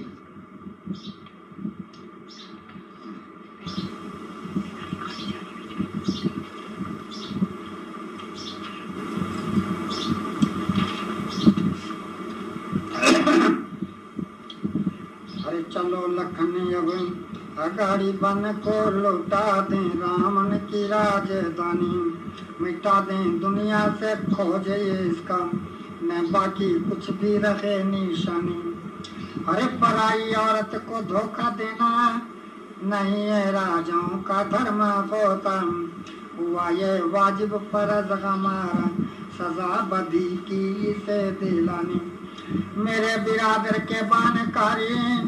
A: चलो लखन अब अगाड़ी बन को लौटा दें, रावण की राजधानी मिटा दें दुनिया से खोजे इसका, न बाकी कुछ भी रहे निशानी। अरे पराई औरत को धोखा देना नहीं है राजाओं का धर्म होता। हुआ ये वाजिब फर्ज हमारा, सजा बदी की से दिलानी। मेरे बिरादर के बानकारी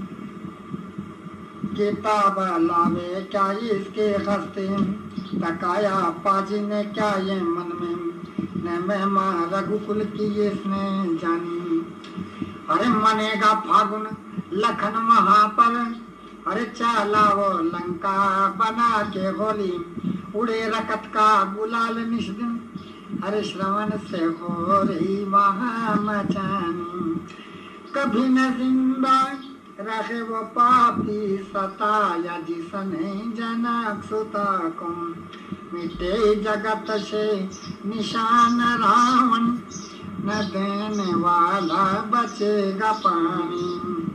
A: किताब लावे क्या इसके हस्ते। तकाया पाजी ने क्या ये मन में, न महिमा रघुकुल की इसने जानी। अरे मनेगा फागुन लखन महापल, अरे चाला वो लंका बना के होली। उड़े रकत का गुलाल निष्दिन, अरे श्रवण से हो रही वहाँ मचानी। कभी न जिंदा रहे वो पापी सताया जिसने जनक सुता को। मिटे जगत से निशान रावण, न देने वाला बचेगा पानी।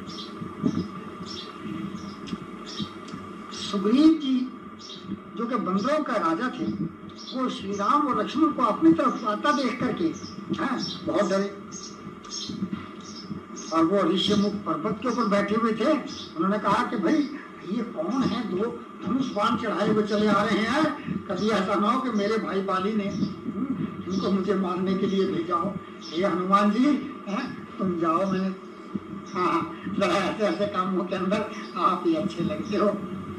A: सुग्रीव जी जो कि बंदरों का राजा थे, वो श्री राम और लक्ष्मण को अपनी तरफ आता देख करके बहुत डरे। और वो ऋषिमुख पर्वत के ऊपर बैठे हुए थे। उन्होंने कहा कि भाई ये कौन है, दो धनुष बाण चढ़ाए हुए चले आ रहे हैं। कभी ऐसा ना हो कि मेरे भाई बाली ने इनको मुझे मारने के लिए भेजा हो। ये हनुमान जी तुम जाओ, मैंने हाँ ऐसे ऐसे कामों के अंदर आप ही अच्छे लगते हो।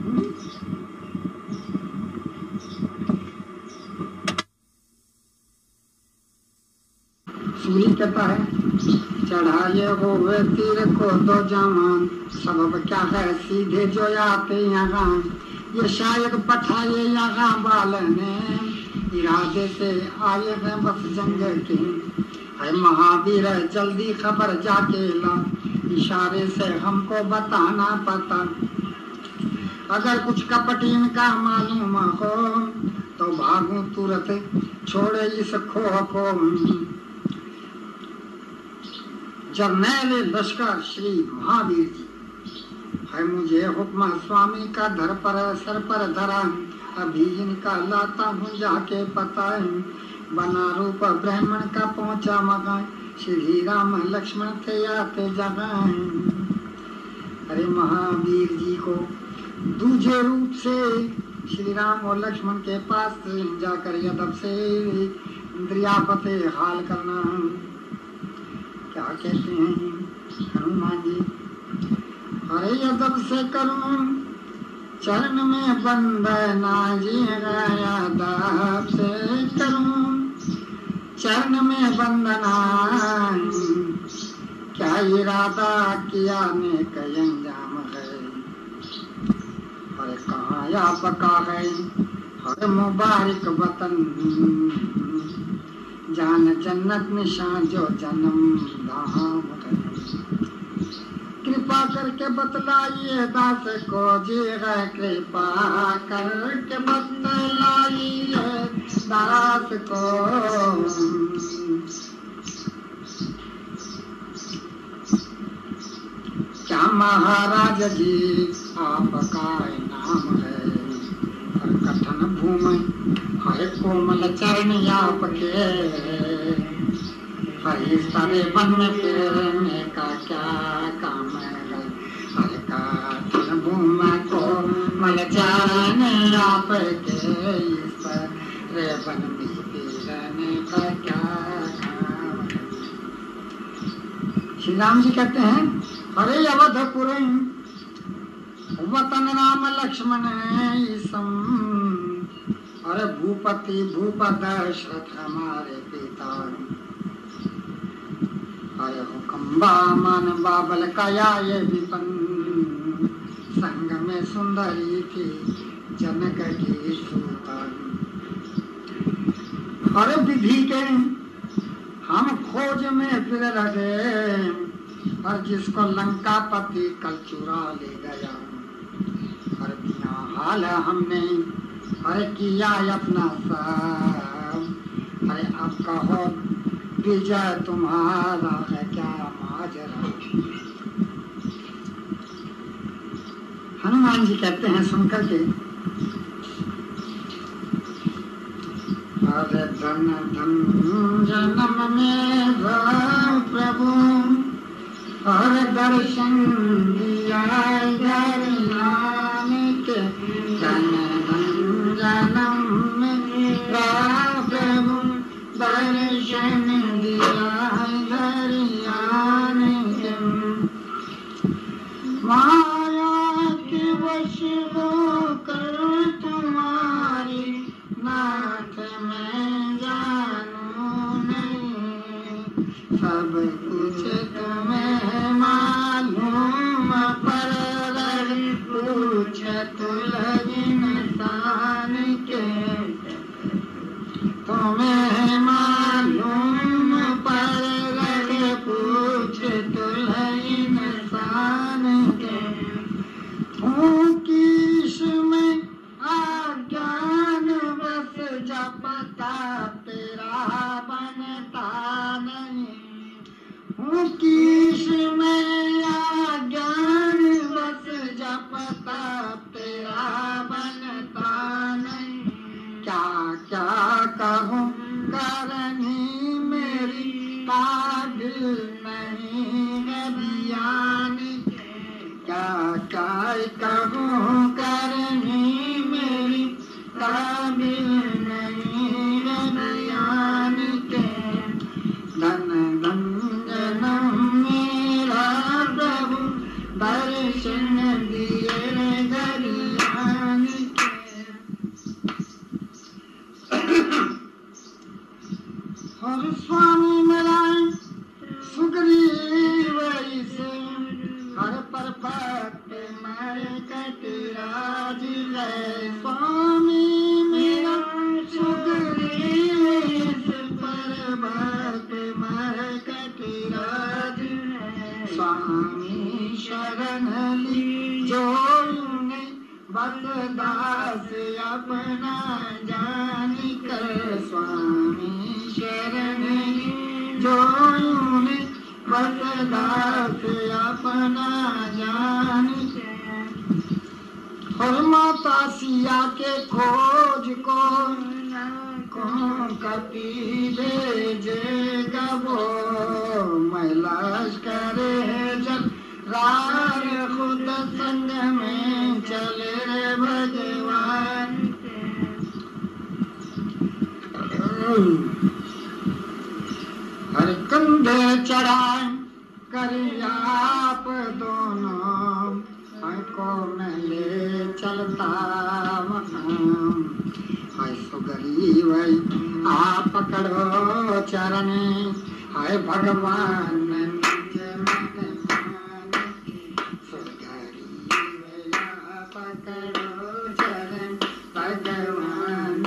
A: सूरी कहता है चढ़ाए हुए तीर को दो जवान, सबब क्या है सीधे जो आते यहाँ। ये शायद पठाए यहाँ बाल ने, इरादे से आए हैं बस जंग के। है महावीर जल्दी खबर जाके ला, इशारे से हमको बताना पता। अगर कुछ कपट इनका मालूम हो तो भागूं तुरंत छोड़े इस खो को। जरनैल लश्कर श्री महावीर जी है मुझे हुक्म स्वामी का धर पर सर पर धरा, अभी इनका लाता हूँ जाके पता बना रूप ब्राह्मण का पहुँचा मगाए, श्री राम लक्ष्मण थे आते जगह। अरे महावीर जी को दूजे रूप से श्री राम और लक्ष्मण के पास जाकर यदव से इंद्रियापते हाल करना। क्या कहते हैं हनुमान जी, अरे यदव से करूं चरण में बंदना जी, यादव से करूं चरण में बंदना, क्या इरादा किया ने कई अंजाम है। अरे कहाँ या पका है हर मुबारक वतन, जान जन्नत निशान जो जन्म धाम है। कृपा करके बतलाइए दास को जी है, कृपा करके बतलाइए दास को। क्या महाराज जी आपका नाम है, और कठिन भूमि हरे कोमल चरण आपके, हरे सारे वन में फिरने का क्या काम है। हरे कठिन भूमि कोमल चरण आपके, इस रे वन में फिरने का क्या काम है। श्री राम जी कहते हैं हरे अवधपुर वतन राम लक्ष्मण ईसम, अरे भूपति भूपत दशरथ हमारे पिता, अरे हुकम्बा मन बाबल काया ये विपन, संग में सुंदरी थी जनक की सुतन। अरे विधि के हम खोज में फिर रहे, और जिसको लंकापति कल चुरा ले गया। और बिना हाल हमने अरे किया अपना सब, अरे अब कहो विजय तुम्हारा है क्या माजरा। हनुमान जी कहते हैं सुनकर के, अरे धन धन जन्म में प्रभु और दर्शन दिया के, जन जन्म में प्रभु दर्शन दिया के। माया के वश होकर तुम्हारी नाथ में जानू नहीं, सब कुछ तुम्हें मालूम पर पूछ तुलग इंसान के। तुम्हें मालूम पर पूछ तुलग इंसान के। किस में अज्ञान बस जपता तेरा बनता नहीं, किस में अज्ञान बस जपता तेरा बनता नहीं। क्या क्या कहूँ करनी मेरी काबिल नहीं गबियान, क्या क्या कहूँ करनी मेरी काबिल नहीं गबियान के। धन धन जन्म मेरा प्रभु दर्शन दिए गरियान के। और स्वामी मेरा सुग्रीव से हर पर भक्त मैं कटिराज है। स्वामी मेरा सुग्रीव पर भक्त मैं कटिराज है। स्वामी शरण ली जो बस दास अपना जान कर स्वामी शरण जो ने बस दास अपना जान और माता सिया के खोज को कपी भेजेगा वो मैलाश करे जब रार खुद संग में चले रे भगवान हर कंधे चढ़ाए कर आप दोनों को ले चलता हाय सुगरीव आप पकड़ो चरण हाय भगवान सुगरीव आप पकड़ो चरण भगवान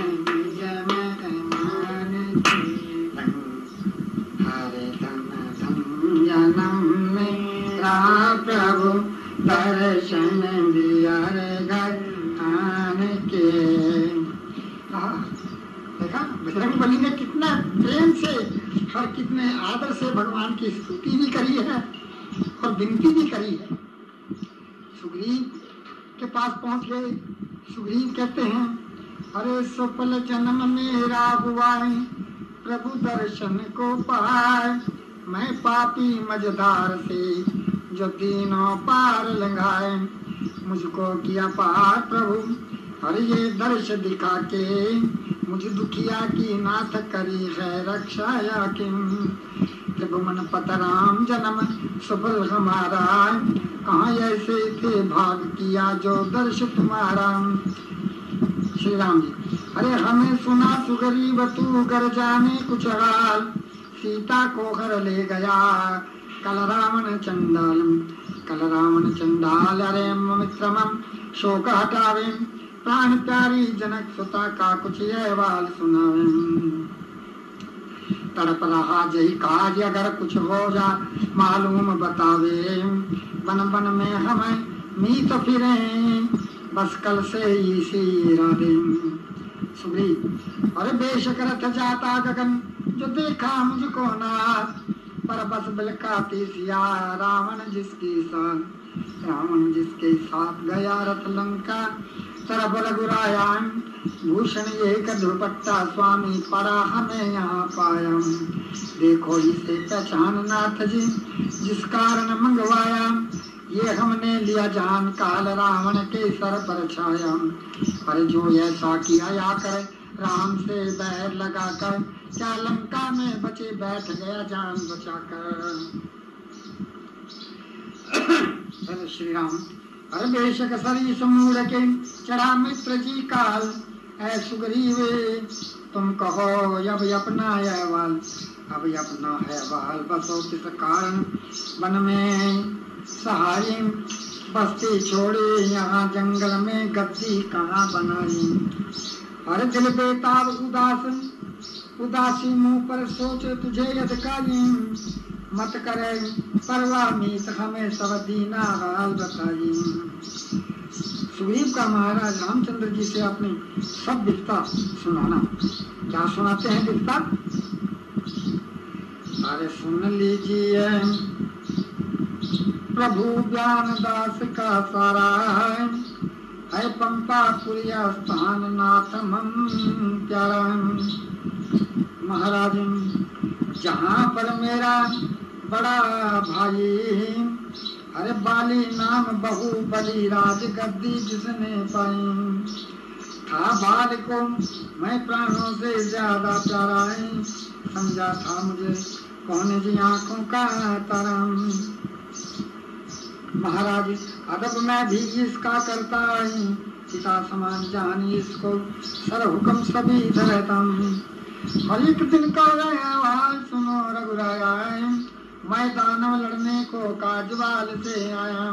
A: हरे जन्म मेरा प्रभु दर्शन दिया घर आने के देखा बजरंगबली ने कितना प्रेम से और कितने आदर से भगवान की स्तुति भी करी है और विनती भी करी है। सुग्रीव के पास पहुंच गए। सुग्रीव कहते हैं अरे सफल जन्म मेरा हुआ है प्रभु दर्शन को पाए मैं पापी मझधार से जो तीनों पार लंघाए मुझको किया पार प्रभु हर ये दर्श दिखा के मुझे दुखिया की नाथ करी है रक्षाया किम प्रभु मन पत राम जन्म सफल हमारा कहाँ ऐसे थे भाग किया जो दर्श तुम्हारा। श्री राम जी अरे हमें सुना सुगरीव तू कर जाने कुछ हाल सीता को घर ले गया कल रावण चंडाल अरे मित्रम शोक हटावे प्राण प्यारी जनक सुता का कुछ अहवाल सुनावे तड़प रहा जही काज अगर कुछ हो जा मालूम बतावे बन बन में हमें मीत फिरे बस कल से इसी इरादे। सुग्रीव अरे बेशक रथ जाता गगन जो देखा मुझको ना पर बस बिलकाती सिया रावण जिसके साथ गया रथ लंका तरफ रघुराया भूषण एक दुपट्टा स्वामी पड़ा हमें यहाँ पाया देखो इसे पहचान नाथ जी जिस कारण मंगवाया ये हमने लिया जान काल रावण के सर पर छाया पर जो ऐसा किया या करे राम से बैर लगाकर क्या लंका में बचे बैठ गया जान बचाकर। श्री राम अरे बेशक सरी समूढ़ के चढ़ा मित्र जी काल ऐ सुग्रीव तुम कहो अब अपना अहवाल बसो किस कारण वन में सहाय बस्ती छोड़ी यहाँ जंगल में गद्दी कहाँ बनाई हर दिल बेताब उदासी मुंह पर सोच तुझे अधिकारी मत करे परवाह मीत हमें सब दीना हाल बताई। सुग्रीव का महाराज रामचंद्र जी से अपनी सब विस्तार सुनाना। क्या सुनाते हैं विस्तार? अरे सुन लीजिए प्रभु ज्ञान दास का सारा है पंपा पुरिया स्थान नाथम प्यारा महाराज जहाँ पर मेरा बड़ा भाई अरे बाली नाम बहु बली राज गद्दी जिसने पाई था बाल को मैं प्राणों से ज्यादा प्यारा है समझा था मुझे कौन जी आंखों का तरम। महाराज अदब मैं भी इसका करता है पिता समान जानी इसको सर हुक्म सभी धरतम और एक दिन का आवाज सुनो रघुराया मैं दानव लड़ने को काजवाल से आया।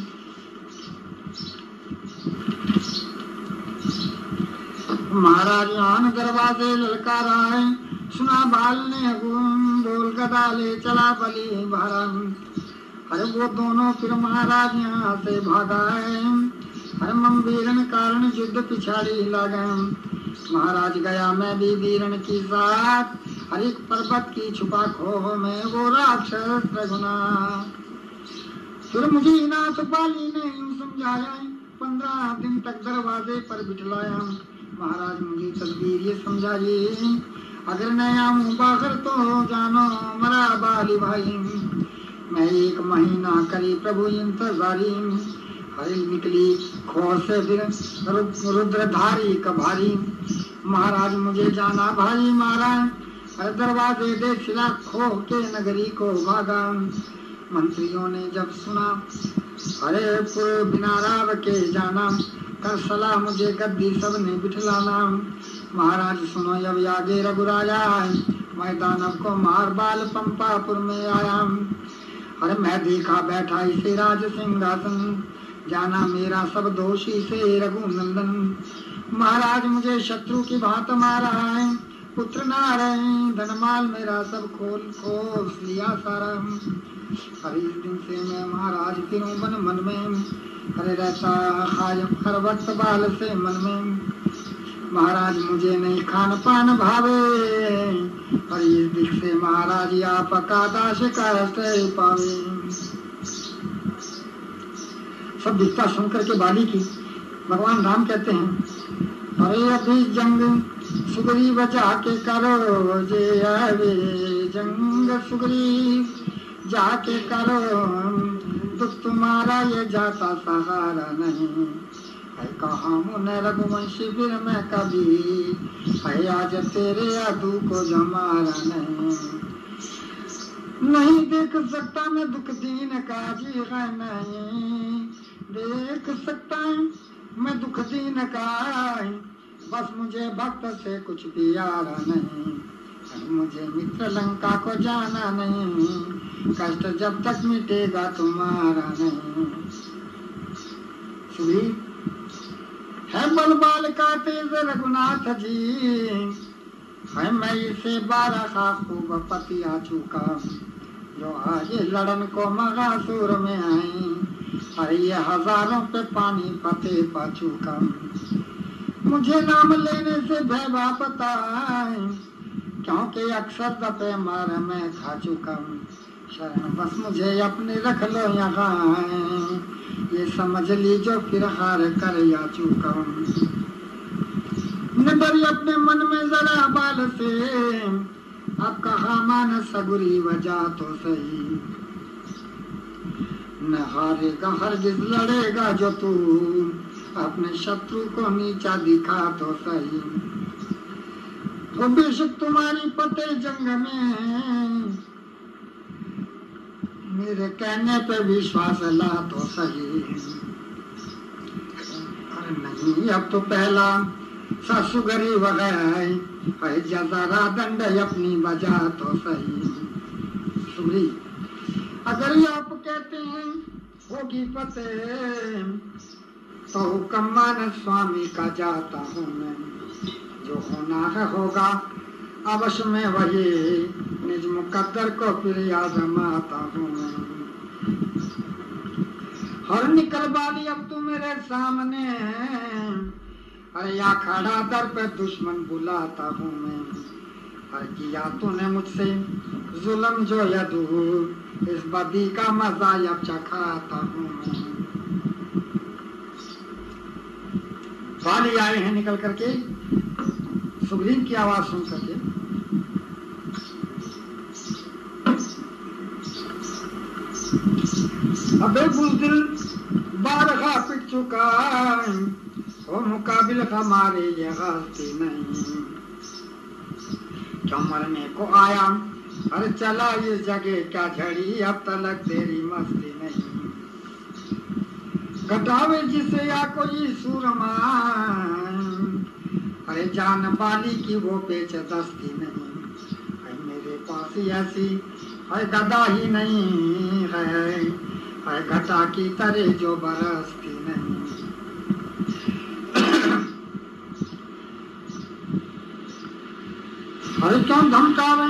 A: महाराज आन दरवाजे ललकारा है सुना बाल ने बोल गदा ले चला बलि भरम। अरे वो दोनों फिर महाराज यहाँ से भागा है हर मंबीरन कारण युद्ध पिछाड़ी लगन। महाराज गया मैं भी वीरण की साथ, हर एक पर्वत की छुपा खो में वो राक्षस रघुनाथ। फिर मुझे नाथ पाली ने यूं समझाया, 15 दिन तक दरवाजे पर बिठलाया। महाराज मुझे तदबीर ये समझाइए, अगर मैं आऊं बाहर तो जानो मरा बाली भाई। मैं 1 महीना करी प्रभु इंतजारी, हरी निकली खो से फिर रुद्रधारी कभारी। महाराज मुझे जाना भाई मारा, हर दरवाजे दे सिला खो के नगरी को भागा। मंत्रियों ने जब सुना अरे पुर बिना राव के जाना, कर सलाह मुझे गद्दी सब ने बिठलाना। महाराज सुनो अब आगे रघुराया, मैं दानव को मार बाल पंपापुर में आया। अरे मैं देखा बैठा इसे राज सिंहासन, जाना मेरा सब दोषी से रघुनंदन। महाराज मुझे शत्रु की भांत मारा है, पुत्र ना रहे धनमाल मेरा सब खोल लिया सारा। अरे इस दिन से मैं महाराज फिरूं मन मन में, अरे रहता खायब हर वक्त बाल से मन में। महाराज मुझे नहीं खान पान भावे, और इस दिन से महाराज आप का दास करते पावे। सब दिखता सुनकर के बाली की भगवान राम कहते हैं, अरे अभी जंग सुगरी बजा के करो जे आवे जंग सुगरी जाके करो, दुख तुम्हारा ये जाता सहारा नहीं। है कहाँ मुने रघुवंशी फिर मैं कभी, है आज तेरे यादू को जमारा नहीं देख सकता मैं दुख दीन का जी है नहीं देख सकता मैं दुख दीन का, बस मुझे भक्त से कुछ भी यारा नहीं। मुझे मित्र लंका को जाना नहीं, कष्ट जब तक मिटेगा तुम्हारा नहीं। सुनी है बल बाल का तेज रघुनाथ जी, है मैं इसे 12 का खूब पति आ चुका, जो आज लड़न को मगासुर में आई। अरे ये हजारों पे पानी पते पा चुका, मुझे नाम लेने से भय पता है, क्योंकि अक्सर दफे मार मैं खा चुका हूँ। शरण बस मुझे अपने रख लो यहाँ, ये समझ लीजो फिर हार कर आ चुका हूँ। न डरी अपने मन में जरा बाल से, अब कहा मान सगुरी वजह तो सही। न हारेगा हरगिज लड़ेगा जो तू, अपने शत्रु को नीचा दिखा तो सही। तो बेशक तुम्हारी पते जंग में, मेरे कहने पे विश्वास ला तो सही। अरे नहीं अब तो पहला ससुगरी वगैरह जरा दंड अपनी बजा तो सही। सुगरी अगर ये आप कहते हैं होगी फतेह, तो हुक्मान स्वामी का जाता हूँ मैं, जो होना है होगा अवश्य में वही, निज मुकद्दर को फिर याद माता हूँ मैं। हर निकल बाली अब तू मेरे सामने, अरे या खड़ा दर पे दुश्मन बुलाता हूँ मैं। हर किया तूने मुझसे जुल्म जो यदू, इस बदी का मजा अब चखाता हूँ मैं। बाली आए हैं निकल करके, सुग्रीव की आवाज सुन करके। अबे बुज़दिल 12 पिट चुका, वो मुकाबिल हमारे ये गलती नहीं। क्यों मरने को आया अरे चला ये जगह क्या झड़ी, अब तलक तेरी मस्ती नहीं। घटावे जिसे या कोई सूरमा, अरे जान बाली की वो पेच दस्ती नहीं। अरे मेरे पास ऐसी है गदा ही नहीं है घटा की तरह जो बरसती नहीं। अरे क्यों धमकावे,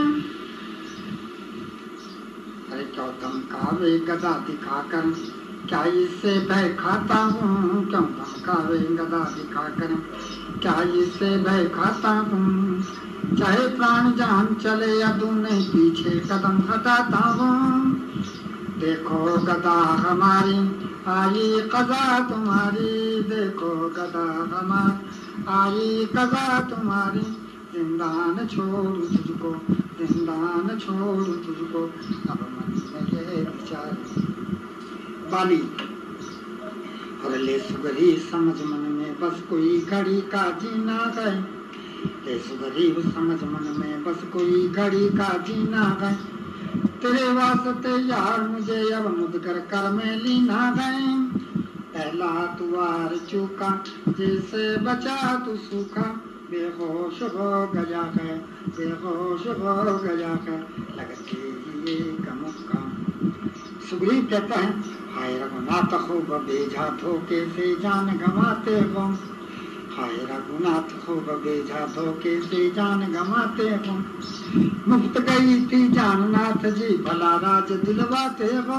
A: अरे क्यों धमकावे गदा दिखाकर, क्या इससे भय खाता हूँ, क्यों धमकावे दिखावे गदा दिखाकर, क्या इससे भय खाता तुम? चाहे प्राण जान चले या नहीं पीछे कदम हटाता हूँ। देखो गदा हमारी आई कदा तुम्हारी, देखो गदा हमारी आई कदा तुम्हारी, जिंदान छोड़ू तुझको, जिंदान छोड़ू तुझको, अब मन में ये विचार। बाली और ले सुगरी समझ मन में बस कोई घड़ी का जीना गए, ले सुगरी समझ मन में बस कोई घड़ी का जीना गए, तेरे वास्ते यार मुझे अब मुदकर कर में लीना गए। पहला तुवार चूका जैसे बचा तू सूखा, बेहोश हो गया है, बेहोश हो गया है, लगती ये कमुक्का। सुग्रीव कहता है, हाय रघुनाथ खूब बेझा धोखे से जान गंवाते हो, हाय रघुनाथ खूब बेझा धोखे से जान गंवाते हो, मुफ्त गई थी जाननाथ जी भला राज दिलवाते हो।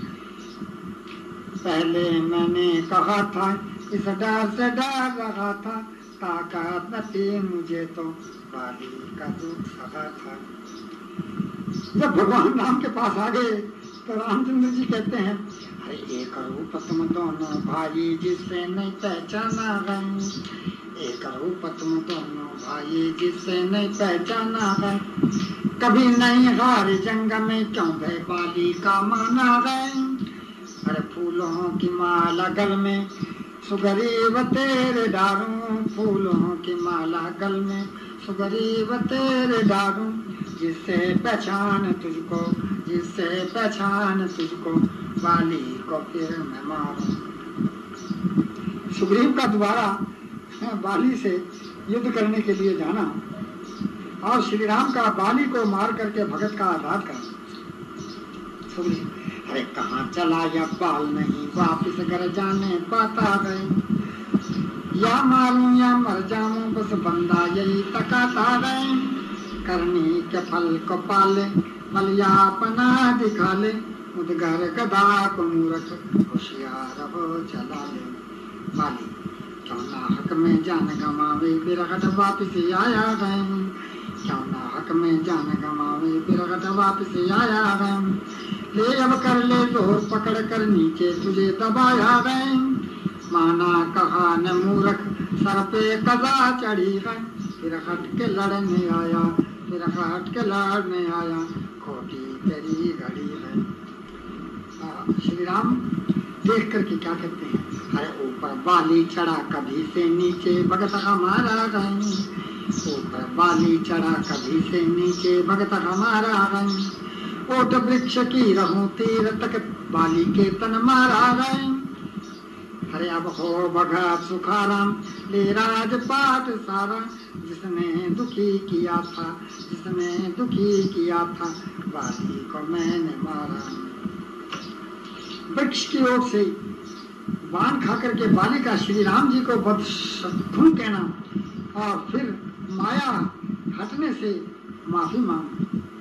A: पहले मैंने कहा था इस डर से डर रहा था, ताकत न थी मुझे तो बाली का दुख सहा था। जब भगवान राम के पास आ गए तो रामचंद्र जी कहते हैं, अरे एक रूप तुम दोनों भाई जिससे नहीं पहचाना गए, एक रूप तुम दोनों भाई जिससे नहीं पहचाना गए, कभी नहीं हार जंग में क्यों भय बाली का माना गए। अरे फूलों की माला गल में सुगरीव तेरे डारूं, फूलों की माला गल में सुगरीव तेरे डारूं, जिससे पहचान तुझको, जिससे पहचान तुझको, बाली को फिर मैं मारूं। सुग्रीव का दोबारा बाली से युद्ध करने के लिए जाना और श्री राम का बाली को मार करके भगत का आघात करना। सुग्रीव, अरे कहाँ चला या बाल नहीं वापिस घर जाने पाता गए, या मारूं या मर जाऊं बस बंदा यही तकाता गए, करनी के फल को पाले मलिया अपना दिखा ले, मुदगर गदा को मूर्ख होशियार हो चला ले। बाली, क्यों ना हक में जान गंवावे बिरहट वापिस आया गए, क्यों ना हक में जान गंवावे बिरहट वापिस आया गए, ले अब कर ले जोर पकड़ कर नीचे तुझे दबाया गए, माना कहा न मूर्ख सर पे कदा चढ़ी गए, फिर हट के लड़ने आया, फिर हट के लड़ने आया, खोटी तेरी घड़ी है। श्री राम देख करके क्या कहते हैं, अरे ऊपर बाली चढ़ा कभी से नीचे भगत हमारा गए, ऊपर बाली चढ़ा कभी से नीचे भगत हमारा गए, ओट वृक्ष की रहूं तीर तक बाली के तन मारा गए। अरे अब हो भगत सुखाराम ले राजपाट सारा, जिसने दुखी किया था, जिसने दुखी किया था, बाली को मैंने मारा। वृक्ष की ओर से बाण खा करके बाली का श्री राम जी को बदशगुन कहना और फिर माया हटने से माफी मांग।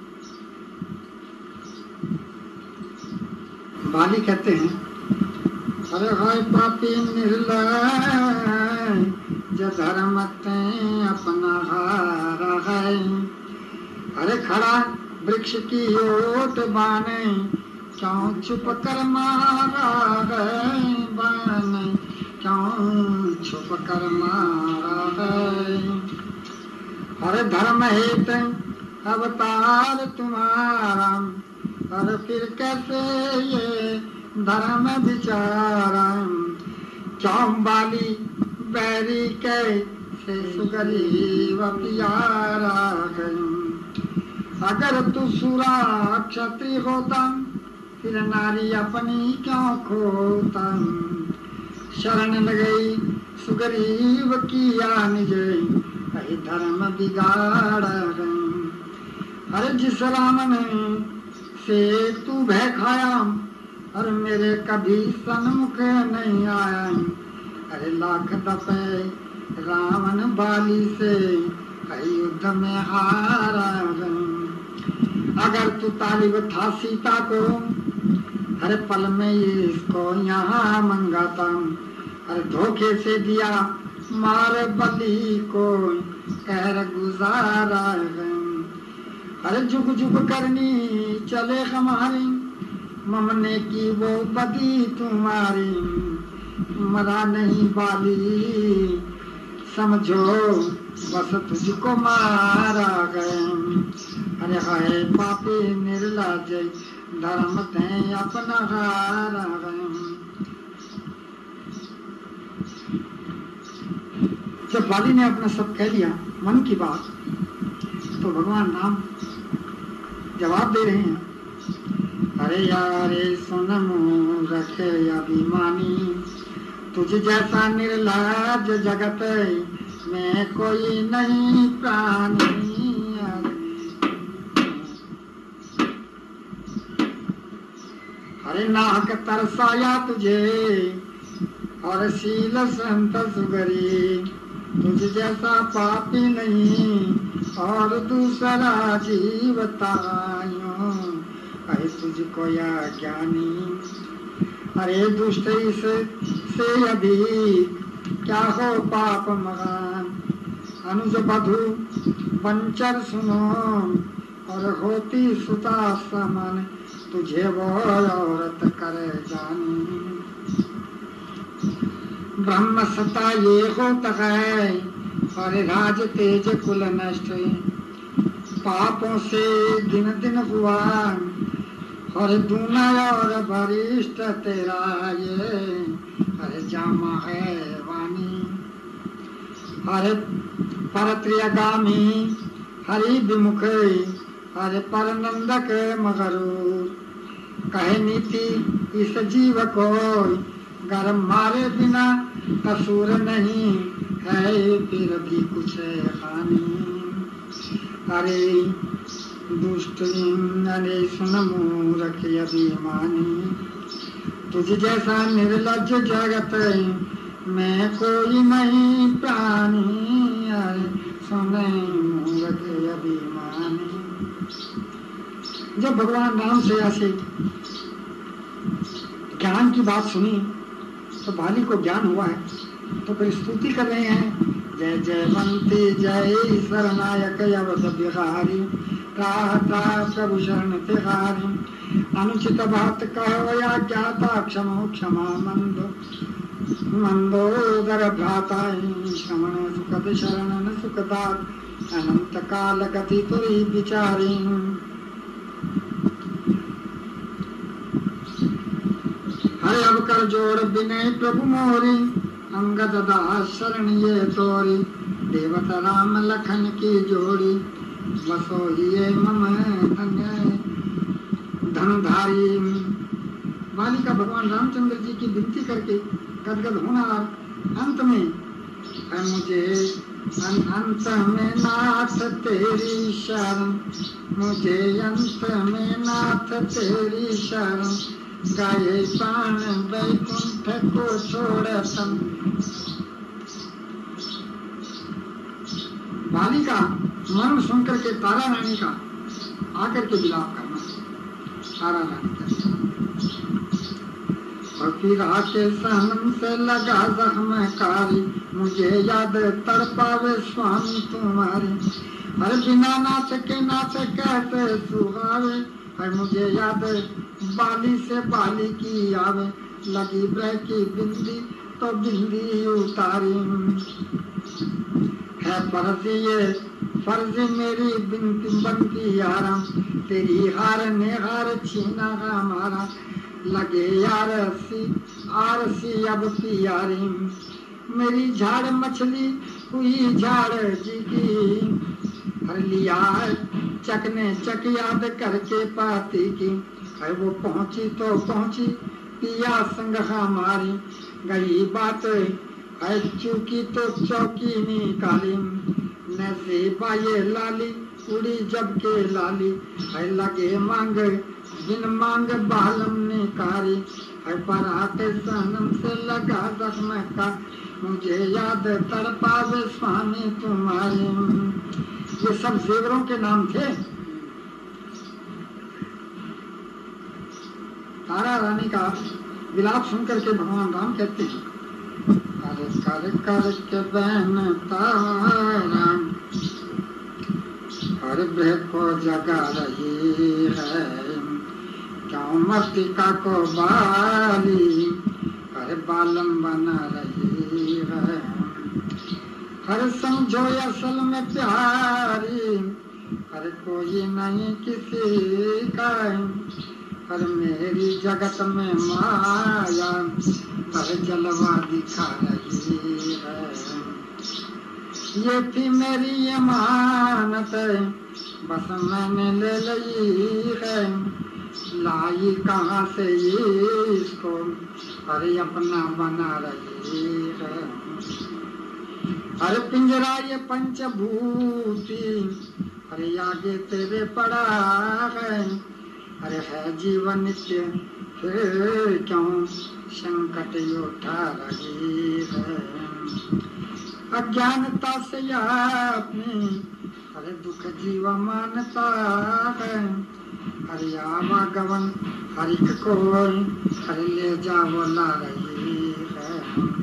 A: बाली कहते हैं, अरे हाय पापी निर्लय जो धर्म ते अपना हारा है, अरे खड़ा वृक्ष की ओट बाने क्यों छुप कर मारा है, बाने क्यों छुप कर मारा है। अरे धर्म हेत अवतार तुम्हारा, और फिर कैसे ये धर्म विचारा, क्यों बाली बैरी कैसे सुग्रीव प्यारा है। अगर तू सुरा क्षत्रिय होता, फिर नारी अपनी क्यों खोता, शरण गई सुग्रीव किया निजे, कहीं धर्म बिगाड़ा है। अरे जिस राम ने से तू भय खाया, और मेरे कभी सन्मुख नहीं आया, अरे लाख दफे रावण बाली से युद्ध में हारा है। अगर तू तालिब था सीता को, हर पल में इसको यहाँ मंगाता, अरे धोखे से दिया मार बलि को कहर गुजारा है। अरे जुग जुग करनी चले हमारी ममने की वो बदी तुम्हारी, मरा नहीं बाली समझो बस तुझको मारा गए। अरे हाय पापी निर्लज धर्म थे अपना हारा गए। जब बाली ने अपना सब कह दिया मन की बात, तो भगवान राम जवाब दे रहे हैं, अरे यारे सुन मूर्ख अभिमानी, तुझ जैसा निर्लज जगत में कोई नहीं प्राणी। अरे नाहक तरसाया तुझे और शील संत सुगरी, तुझ जैसा पापी नहीं और दूसरा जीवतायों, अरे तुझको या ज्ञानी। अरे दुष्ट इससे अभी क्या हो पाप मगान, अनुज बधु पंचर सुनो और होती सुता समन, तुझे वो औरत करे जानी। ब्रह्म सत्ता ये होता है और राज तेज कुल नष्ट, पापों से दिन दिन हुआ और दूना और वरिष्ठ तेरा ये, अरे जामा है वाणी। अरे परत्रियगामी हरि विमुख, अरे पर नंदक मगरू, कहे नीति इस जीव को गर मारे बिना कसूर नहीं है, फिर भी कुछ हानि। अरे दुष्ट अरे सुन मूर्ख अभिमानी, तुझ जैसा निर्लज जगत में कोई नहीं प्राणी। अरे सुन मूर्ख अभिमानी। जब भगवान राम से ऐसे ज्ञान की बात सुनी तो बाली को ज्ञान हुआ है, तो फिर स्तुति कर रहे हैं, जय जयवंती जय शरणायक अवध बिहारी, त्राह त्राह प्रभु शरण तिहारी, अनुचित बात कहो या ज्ञाता क्षमो क्षमा मंदो, मंदोदर भ्राता श्रवण सुखद शरण सुखदात, अनंत काल गति तुरी विचारी। हरे अब कर जोड़ विनय प्रभु मोरी, अंगद दास शरण ये तोरी, देवता राम लखन की जोड़ी, बसो ये मम धन्य धनधारी। बालिका भगवान रामचंद्र जी की विनती करके गदगद होना, अंत में मुझे अंत में नाथ तेरी शरण, मुझे अंत में नाथ तेरी शरण, गाये प्राण वैकुंठ को छोड़तम। बालिका मरण सुनकर के तारा रानी का आकर के विलाप करना, तारा रानी का फिर आके सहनम से लगा जख्म कारी, मुझे याद तड़पावे स्वामी तुम्हारी। अरे बिना नाथ के नाथ कैसे सुहावे, है मुझे याद बाली से बाली की आवे, लगी ब्रह की बिंदी तो बिंदी उतारी। है फर्ज मेरी बिनती बनती यारा, तेरी हार ने हार छीना हमारा, लगे यार आरसी अब पियारी। मेरी झाड़ मछली हुई झाड़ जी की, हर लिया चकने चक याद करके पाती की। है वो पहुंची तो पहुंची पिया संग हमारी, गई बात है चूकी तो चौकी निकाली। नैसे बाये लाली उड़ी जब के लाली, है लगे मांग बिन मांग बालम ने कारी। है पर आते सनम से लगा जख्म का, मुझे याद तड़पावे स्वामी तुम्हारे। ये सब जेवरों के नाम थे। तारा रानी का विलाप सुनकर के भगवान राम कहते हैं, अरे कर कर के बहन तारा हर ग्रह को जगा रही है, क्यों मस्तिका को बाली हर बालम बना रही है। हर समझो असल में प्यारी हर कोई नहीं किसी का, हर मेरी जगत में माया हर जलवा दिखा रही है। ये थी मेरी ये मानत बस मैंने ले ली है, लाई कहाँ से इसको अरे अपना बना रही है। अरे पिंजरा ये पंचभूति अरे आगे तेरे पड़ा है, अरे है जीवन नित्य फिर क्यों संकट उठा रही है। अज्ञानता से अपनी अरे दुख जीवा मानता है, अरे आवागमन हर एक को अरे ले जाओ ला रही है।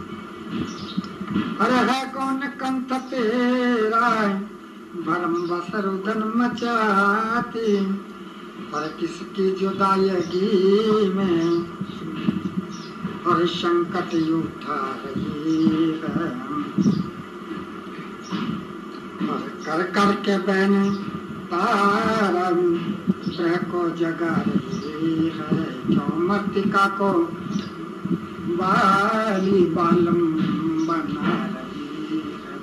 A: अरे है कौन कंठ तेरा भरम बसर उदन मचाती, और किसकी जुदाई में और संकट उठा रही है। और कर कर के बहन तारा ग्रह को जगा रही है, क्यों मृतिका को बाली बालम बना रही है।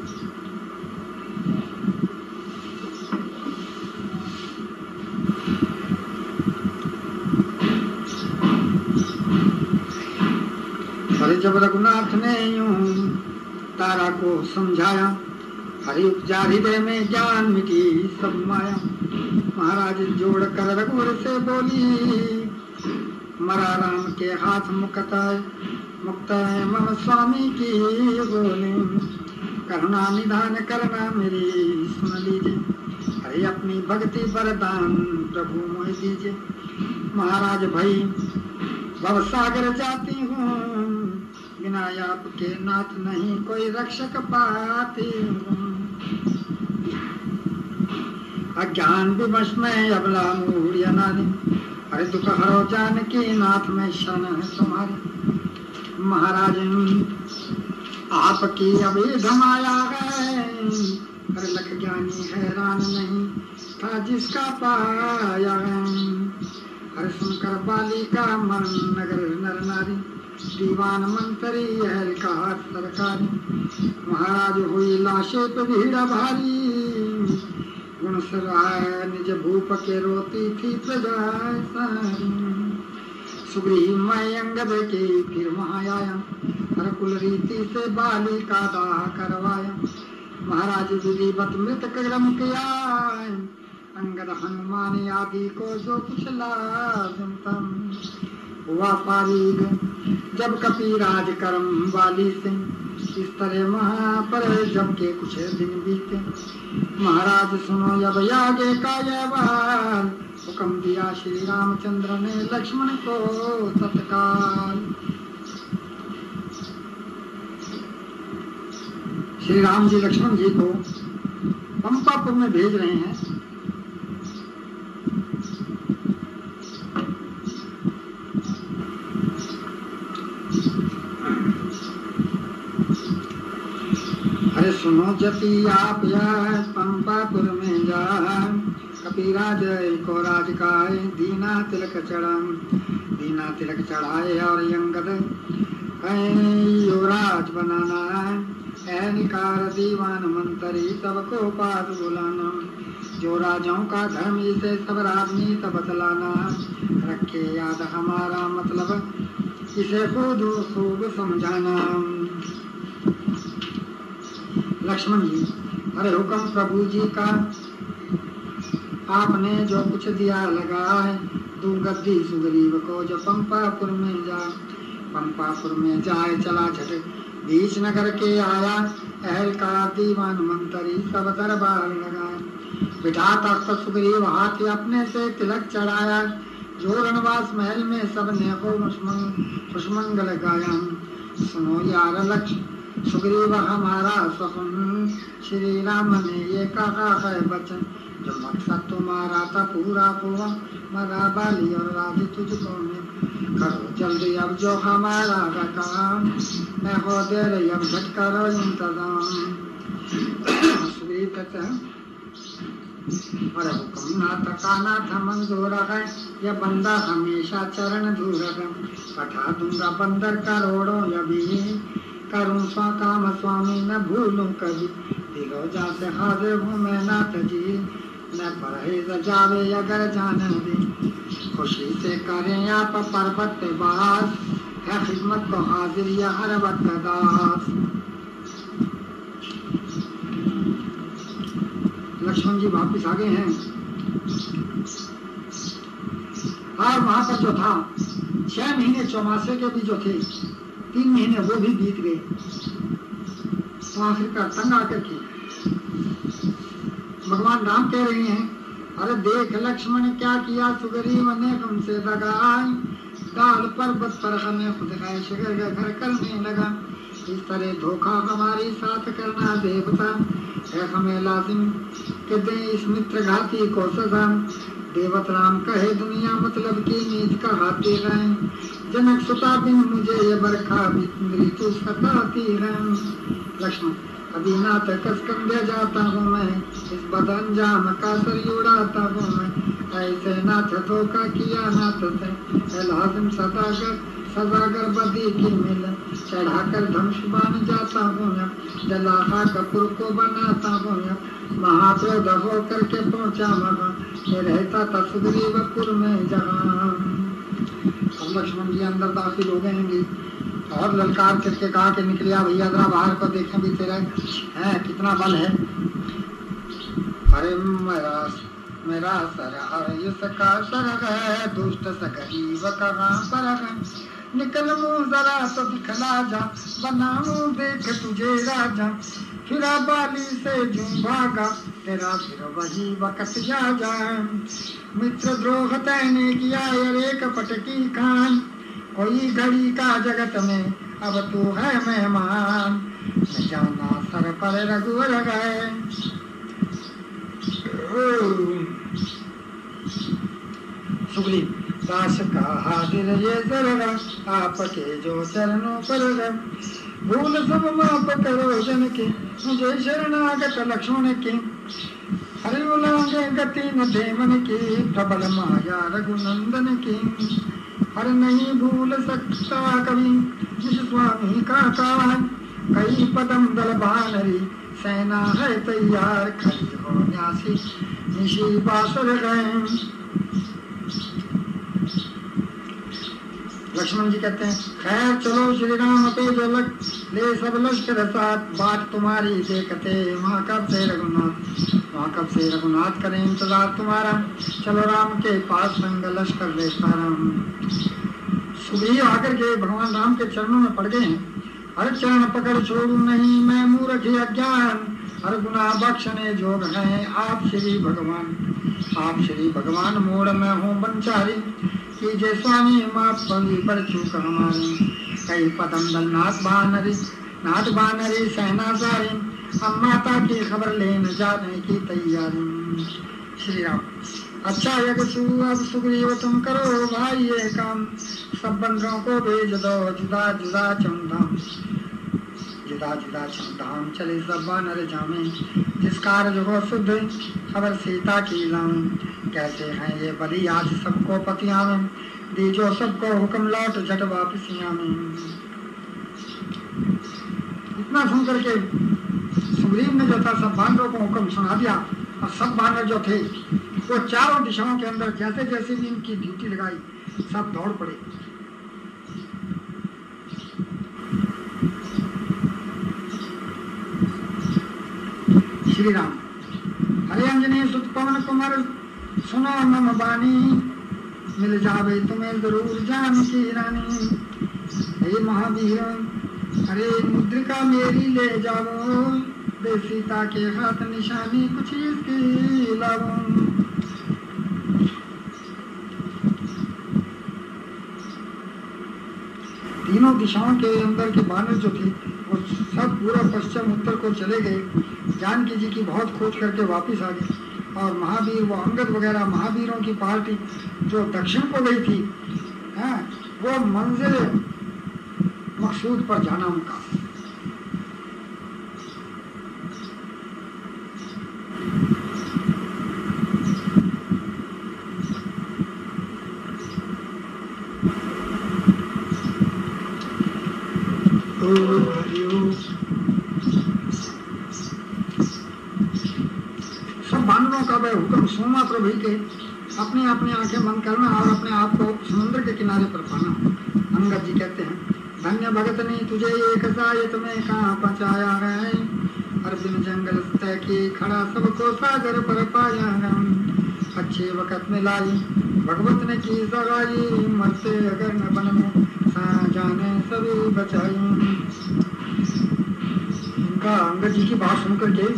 A: अरे जब रघुनाथ ने यूं तारा को समझाया, हरि उपजा हृदय में ज्ञान मिटी सब माया। महाराज जोड़ कर रघुवर से बोली, मरा राम के हाथ मुक्त है मम स्वामी की बोली। करुणा निधान करना मेरी सुन लीजिए, अरे अपनी भक्ति वरदान प्रभु मोह दीजिए। महाराज भाई भव सागर जाती हूँ, बिना आपके नाथ नहीं कोई रक्षक पाती हूँ। अज्ञान विवश में अबला मूढ़ अनादि, अरे दुख हरो जानकी नाथ में शरण है तुम्हारी। महाराज आपकी अभी धमाया है, अरे लख ज्ञानी हैरान नहीं था जिसका पाया है। अरे सुनकर बाली का मन नगर नर नारी, दीवान मंत्री अहलकार सरकारी। महाराज हुई लाशे पे भीड़ भारी, गुण सराय निज भूप के रोती थी प्रजा सारी। सुग्रीव मैं अंगद के फिर वहाँ आया, हर कुल रीति से बाली का दाह करवाया। महाराज विधिवत मृत कर्म किया, अंगद हनुमान आदि को जो कुछ लाजम हुआ पारीग। जब कपिराज कर्म वाली से इस तरह वहाँ पर जब के कुछ दिन बीते। महाराज सुनो जब आगे का यह बाल, हुक्म दिया श्री रामचंद्र ने लक्ष्मण को तत्काल। श्री राम जी लक्ष्मण जी को पंपापुर में भेज रहे हैं। अरे सुनो जति आप पंपापुर में जाए, कपिराज को राज गाय दीना तिलक चढ़ाए और यंगद युवराज बनाना है। निकार दीवान मंत्री सबको पास बुलाना, जो राजाओं का धर्म इसे सब राजनीत बतलाना। रखे याद हमारा मतलब इसे खुद खूब समझाना। लक्ष्मण जी अरे हुक्म प्रभु जी का, आपने जो कुछ दिया लगा है। दू गद्दी सुग्रीव को जो पंपापुर में जाए चला झट बीच नगर के आया। अहलकार दीवान मंत्री सब दरबार लगाए। बिठा तख्त सुग्रीव हाथी अपने से तिलक चढ़ाया। जो रणवास महल में सबने को खुशमंगल गाया। सुनो यार सुग्रीव हमारा सपन, श्री राम ने ये कहा है वचन, जो मकसद तुम्हारा था पूरा हुआ, मरा बाली और राज तुझको मिल। करो जल्दी अब जो हमारा काम, मैं हो दे रही अब झट करो इंतजाम। सुग्रीव कहते हैं अरे हुक्म ना थकाना था मंजूर है, यह बंदा हमेशा चरण धूर है। पठा दूंगा बंदर करोड़ों अभी, करूं स्वा काम स्वामी न भूलूं कभी। दिलो जा से हाजिर हूँ मैं नाथ जी, न परहेज जावे अगर जान दे। खुशी से करें आप पर्वत पे बास, है खिदमत को हाजिर या हर वक्त दास। लक्ष्मण जी वापिस आ गए हैं और वहां पर जो था 6 महीने चौमासे के भी जो थे 3 महीने वो भी बीत गए। तो आखिरकार तंग आकर के भगवान राम कह रहे हैं अरे देख लक्ष्मण क्या किया सुग्रीव ने हमसे दगाई, डाल पर्वत पर हमें खुद शिखर का घर करने लगा। इस तरह धोखा हमारे साथ करना देवता है, हमें लाजिम के दे इस मित्र घाती को सजा। देवत राम कहे दुनिया मतलब की नीच कहाते हैं, जनक सुता बिन मुझे ये बरखा मृत्यु सताती है। लक्ष्मण अभी नाथ कस कंधे जाता हूँ मैं, इस बदअंजाम का सर उड़ाता हूँ मैं। ऐसे नाथ धोखा किया नाथ से, लाजिम सदागर बदी की मिल। चढ़ाकर धनुष बाण जाता हूँ मैं, जलाहा कपूर को बनाता हूँ मैं। महाक्रोध हो करके पहुँचा वहाँ, ये रहता था सुग्रीवपुर में जहाँ। अब लक्ष्मण जी अंदर दाखिल हो गए हैं और ललकार करके कहा कि निकलिया भैया जरा बाहर को देखें भी तेरा है कितना बल है। अरे मेरा सर हर इसका सर है, दुष्ट सगरीव कहाँ पर है। निकल मुँह जरा तो दिखला जा, बनाऊं देख तुझे राजा। फिरा बाली से जूं भागा, तेरा फिर वही वक्त जा जाए। मित्र द्रोह तैने किया ये कपट की खान, कोई घड़ी का जगत में अब तू है मेहमान। न जाना सर पर रघुवर गए, सुग्रीव दास का हाजिर ये जरा, आपके जो चरणों पर भूल सब माफ करो जन के, मुझे शरणागत लक्ष्मण के। हरि उलांगे गति न दे मन की, प्रबल माया रघुनंदन की। हर नहीं भूल सकता कभी जिस स्वामी का कान, कई पदम दल भानरी सेना है तैयार। खड़ी हो न्यासी निशी बासर गए। लक्ष्मण जी कहते हैं खैर चलो श्री राम पे जो ले सब लश्कर साथ, बात तुम्हारी देखते वहाँ कब से रघुनाथ करें इंतजार तुम्हारा। चलो राम के पास संग लश्कर ले सारा। सुग्रीव आकर के भगवान राम के चरणों में पड़ गए हैं। हर चरण पकड़ छोड़ू नहीं मैं मूर्ख अज्ञान, हर गुना बख्शने जोग हैं आप श्री भगवान। मोड़ में हूँ बंचारी, कीजिए स्वामी माफ पर चूक हमारी। कई पदम दल नाथ बानरी सेना सारी, हम माता की खबर लेने जाने की तैयारी। श्री राम अच्छा अब सुग्रीव तुम करो भाई ये काम, सब बंदरों को भेज दो जुदा जुदा चमधाम। चले सब बानर जामे, जिस कार्य को शुद्ध खबर सीता की लाऊं। कहते हैं ये बलि आज सबको पतिया में, दीजो सबको हुक्म लौट झट वापसिया में। इतना सुन करके सुग्रीव ने जो था सब बानरों को हुक्म सुना दिया और सब बानर जो थे वो चारों दिशाओं के अंदर जैसे जैसे भी इनकी ड्यूटी लगाई सब दौड़ पड़े। श्री राम हरे अंजनी सुत पवन कुमार सुनो मम बानी, मिल जावे तुम्हें जरूर जान की रानी। हे महावीर अरे मुद्रिका मेरी ले जाओ, दे सीता के हाथ निशानी कुछ इसकी लाओ। तीनों दिशाओं के अंदर के बानर जो थे वो सब पूर्व पश्चिम उत्तर को चले गए। जानकी जी की बहुत खोज करके वापस आ गए। और महावीर वो अंगद वगैरह महावीरों की पार्टी जो दक्षिण को गई थी, वो मंजिल मकसूद पर जाना उनका। सब बानरों का वह हुक्म सोमा प्रभु के अपनी अपनी आंखें बंद करना और अपने आप को समुद्र के किनारे पर पाना। अंगद जी कहते हैं, धन्य भगत ने तुझे एक सायत में कहाँ पहुँचाया है, अर्जुन जंगल तय की खड़ा सबको सागर पर पाया है। अच्छे वक़्त में लाई भगवत ने की सगाई, मरते अगर न बन में जाने सभी बचाई। इनका अंगद जी की बात सुनकर के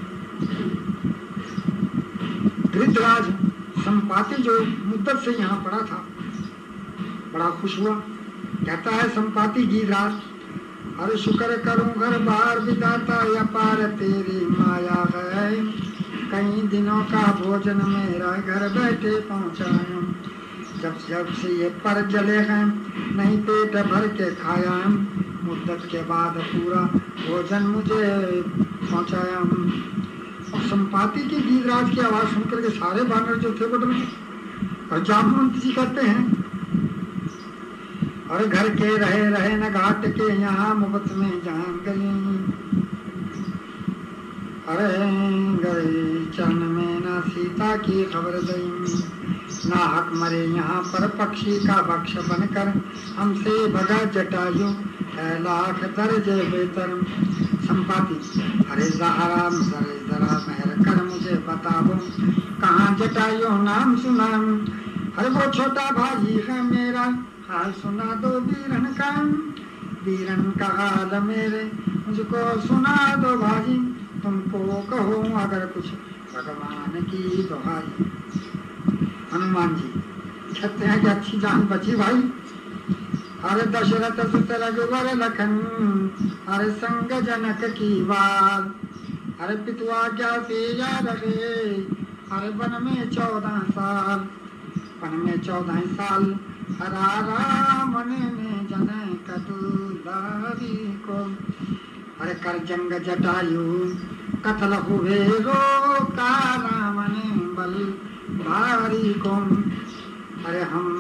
A: धृतराज संपाति जो मुद्दत से यहाँ पड़ा था बड़ा खुश हुआ। कहता है संपाति गीतराज, अरे शुक्र करूं घर बार विधाता या पार तेरी माया है, कई दिनों का भोजन मेरा घर बैठे पहुँचाया। जब जब से ये पर जले हैं नहीं पेट भर के खाया, मुद्दत के बाद पूरा भोजन मुझे पहुँचाया। और संपाति की गीतराज की आवाज सुनकर के सारे बानर जो थे वो डर गए। और जामवंत जी कहते हैं, और घर के रहे रहे न घाट के यहाँ मुफ्त में जान गए, अरे गए चरण में ना सीता की खबर दई, ना हक मरे यहाँ पर पक्षी का भक्ष बनकर, हमसे भगा जटायु है लाख दर्जे बेहतर। संपाति, अरे जहराम जरे जरा मेहर कर मुझे बताओ, कहाँ जटायु नाम सुना, अरे वो छोटा भाई है मेरा हाल सुना दो वीरन का, वीरन का हाल मेरे मुझको सुना दो भाई, तुमको कहो अगर कुछ भगवान की दुहाई। हनुमान जी कहते हैं कि अच्छी जान बची भाई। अरे दशरथ सुत रघुवर लखन, अरे संग जनक की बात, अरे पितुआ क्या से याद रहे, अरे वन में 14 साल, वन में 14 साल हरा राम ने जनक दुलारी को, अरे कर जंग जटायु कथल हुए रो का राम ने बल भारी को, अरे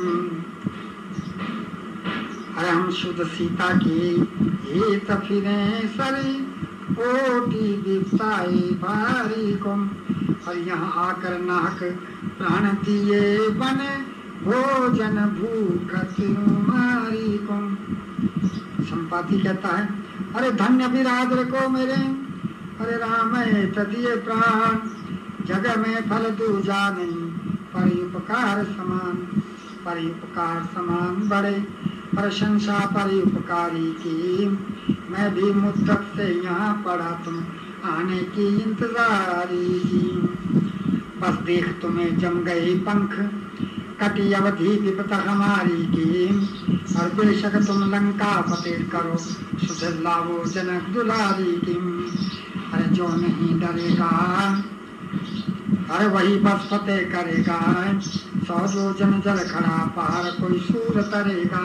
A: हम शुद्ध सीता की ये तफिरे सरी ओटी दिखाई भारी को, और यहाँ आकर नाहक प्राण दिए बने भोजन भूख तुम्हारी को। संपाति कहता है, अरे धन्य बिरादर को मेरे, अरे राम तदिए प्राण, जग में फल दूजा नहीं परिउपकार समान, परिउपकार समान बड़े प्रशंसा परिउपकारी की, मैं भी मुद्दत से यहाँ पड़ा तुम आने की इंतजारी की, बस देख तुम्हें जम गए पंख कटी अवधि विपत हमारी की, और बेशक तुम लंका फतेह करो सुधर लावो जनक दुलारी की, अरे जो नहीं डरेगा अरे वही बस फतेह करेगा, 100 योजन जल खड़ा पार कोई सूर तरेगा।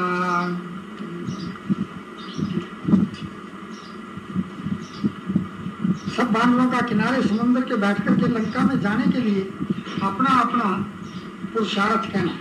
A: सब बानरों का किनारे समुद्र के बैठकर के लंका में जाने के लिए अपना अपना पुरुषार्थ कहना।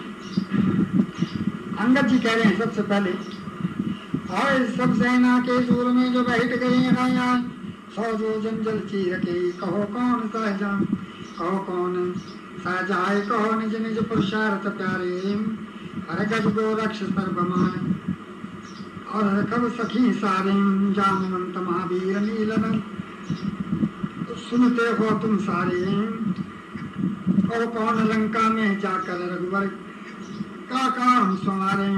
A: अंगद जी कह रहे हैं सबसे पहले, और सब सेना के सूर में जो बैठ गए हैं 100 योजन जल चीर के, कहो कौन सहजान, कहो कौन सहजाए, कहो निज निज पुरुषार्थ प्यारे, हर गज गो रक्ष सर्वमान, और कब सखी सारे जामवंत महावीर नीलन, सुनते हो तुम सारे, और कौन लंका में जाकर रघुवर का काम संवारे।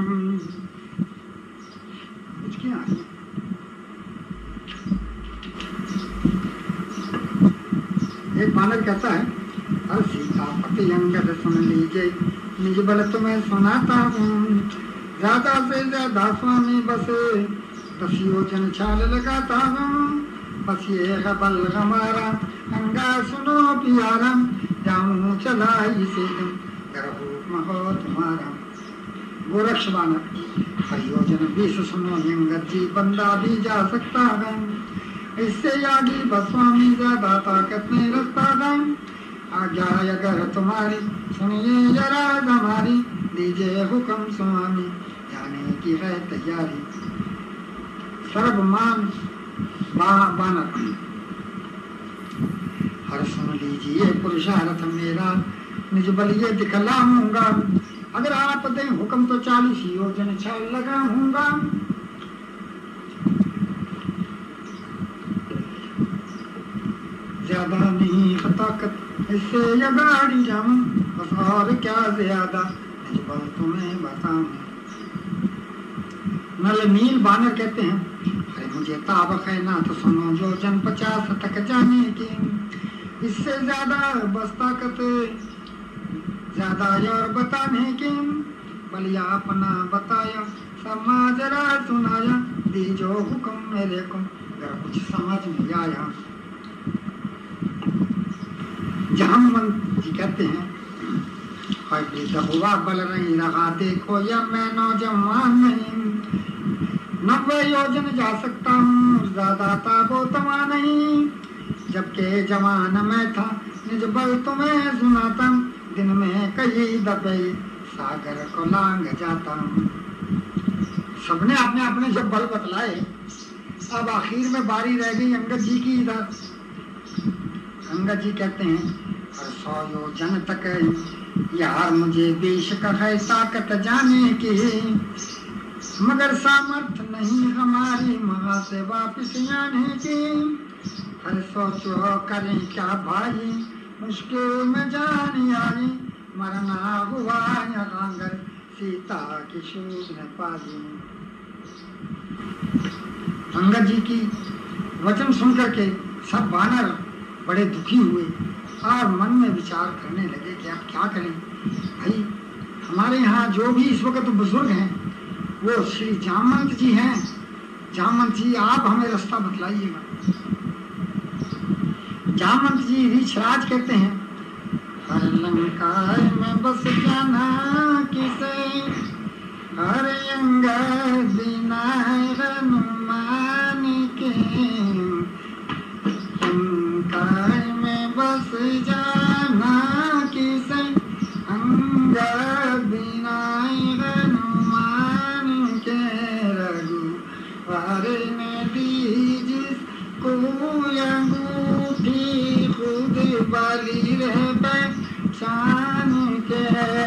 A: एक बानर कहता है, अरे सीतापति अंगद सुन लीजिए निज बल तुम्हें सुनाता हूँ, ज्यादा से ज्यादा स्वामी बसे 10 योजन छाल लगाता हूँ, बस ये है बल हमारा, अंगा सुनो प्यारा, जाऊँ चला इसे तुम गर्भ हो तुम्हारा। गोरक्ष बानर, हर योजन 20 सुनो अंगद जी, बंदा भी जा सकता है, इससे आगे बस्वामी ज्यादा ताकत नहीं रखता है। आज्ञा अगर तुम्हारी, सुनिए जरा हमारी, दीजिए हुक्म स्वामी, जाने की है तैयारी। सर्वमान बानर, हर सुन लीजिए पुरुषार्थ मेरा, निज बल ये दिखलाऊंगा, अगर आप दें हुक्म तो 40 योजन छाल लगाऊंगा। ज्यादा नहीं ताकत, इससे ये गाड़ी जाऊं, बस और क्या ज्यादा, निज बल तुम्हें बताऊं। नल नील बानर कहते हैं, अरे मुझे ताबक है ना तो सुनो जो जन 50 तक जाने की, इससे ज्यादा बस ताकत ज्यादा और बताने की। बलिया अपना बताया, समाजरा सुनाया, दीजो हुक्म मेरे को, अगर कुछ समझ में आया। जामवंत जी कहते हैं, हुआ बल नहीं रहा देखो या मैं नौजवान नहीं, 90 योजन जा सकता हूँ, ज्यादा ताबोतमा नहीं। जबकि जवान मैं था, निज बल तुम्हें सुनाता, दिन में कई दबे सागर को लांग जाता हूँ। सबने अपने अपने जब बल बतलाए, अब आखिर में बारी रह गई अंगद जी की। इधर अंगद जी कहते हैं, 100 योजन तक यार मुझे बेशक है ताकत जाने की, मगर सामर्थ नहीं हमारी महा से वापिस आने की। हर सोचो करें क्या भाई, मुश्किल में जान आई, मरना हुआ अगर सीता की शोध न पाई। अंगद जी की वचन सुनकर के सब बानर बड़े दुखी हुए और मन में विचार करने लगे कि अब क्या करें। भाई हमारे यहाँ जो भी इस वक्त बुजुर्ग हैं वो श्री जामवंत जी हैं, जामवंत जी आप हमें रास्ता बतलाइएगा। जामवंत जी रीछराज कहते हैं, हर लंका में बस जाना किसे, हर अंगद बिना हनुमान के, लंका में बस जाना किसे, अंगद बिना हनुमान के, रघुवर ने दी जिसको अंगूठी, खुद बाली रह पहचान के,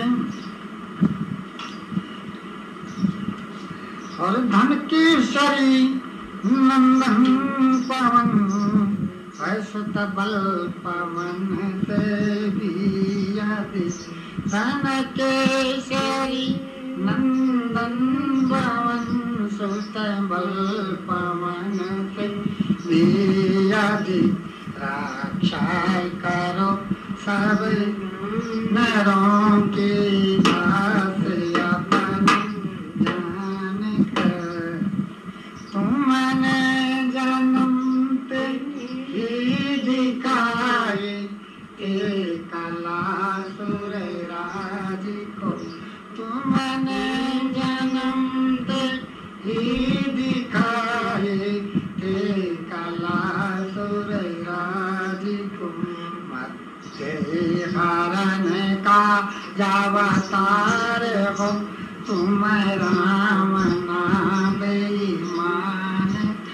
A: और धन केसरी नंदन पवन, सुत बल पवन से भी आदि, धन केसरी नंदन पवन, सुत बल पवन से भी आदि, रक्षा करो सब नरों की दास अपन जान कर, तुमने जन्म ते ही दिखाए, कला सुर राज को, तुमने जन्म ते ही दिखाए, कला सुर राज को, हरण का जावतार हो, तुम राम नाम बेईमान,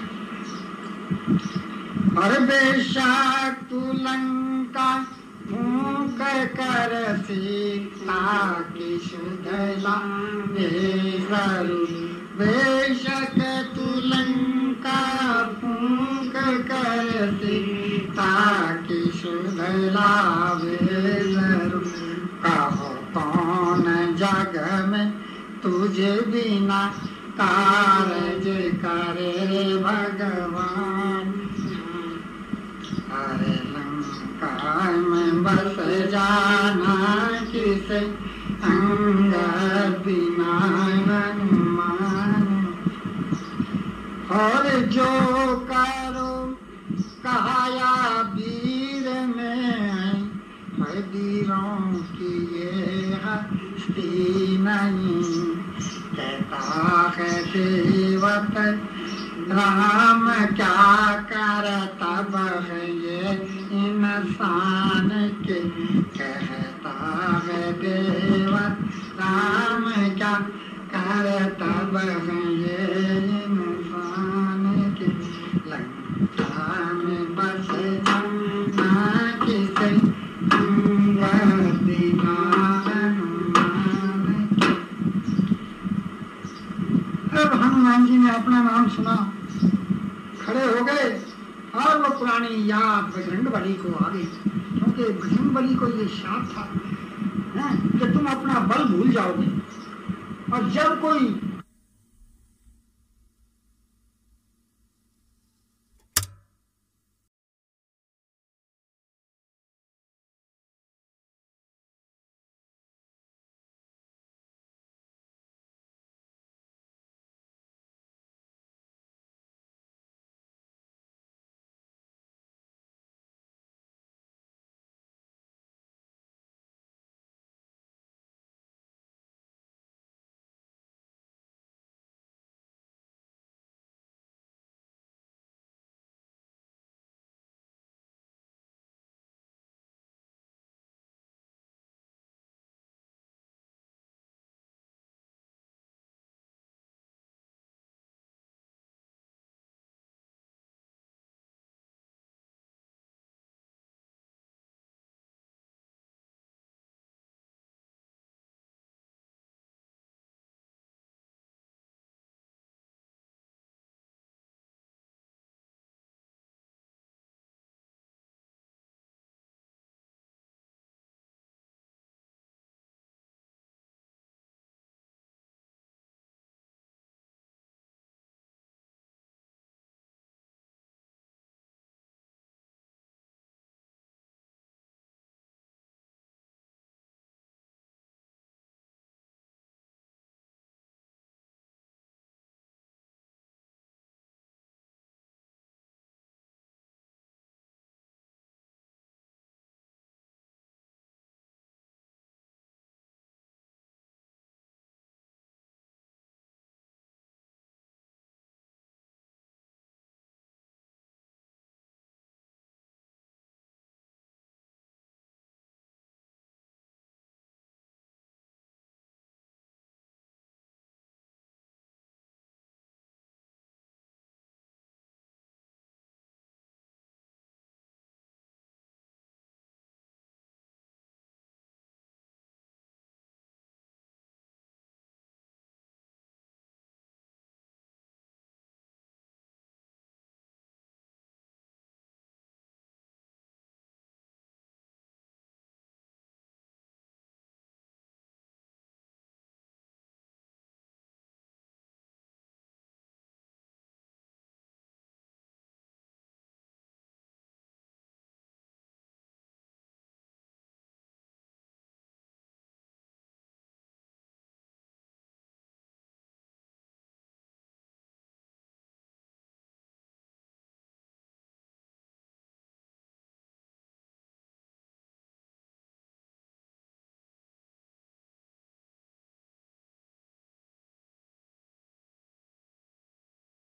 A: और बेशक तू लंका फूंक कर सीता की सुधला बेसरू, बेशक तू लंका फूंक कर सीता की सुधला बेसरू, कहो कौन जग में तुझे बिना कारज करे भगवान, अरे लंका में बस जाना किसे, अंगद बिना हनुमान, और जो करो कहाया वीर में, वीरों की ये हस्ती नहीं। कहता है देवत राम क्या कर तब है ये इंसान के। कहता है देवत राम क्या कर तब है ये इंसान के। लंका में बस जाना किसे अब हनुमान जी ने अपना नाम सुना, खड़े हो गए और वो पुरानी याद बजरंगबली को आ गई। क्योंकि बजरंगबली को ये शाप था कि तुम अपना बल भूल जाओगे और जब कोई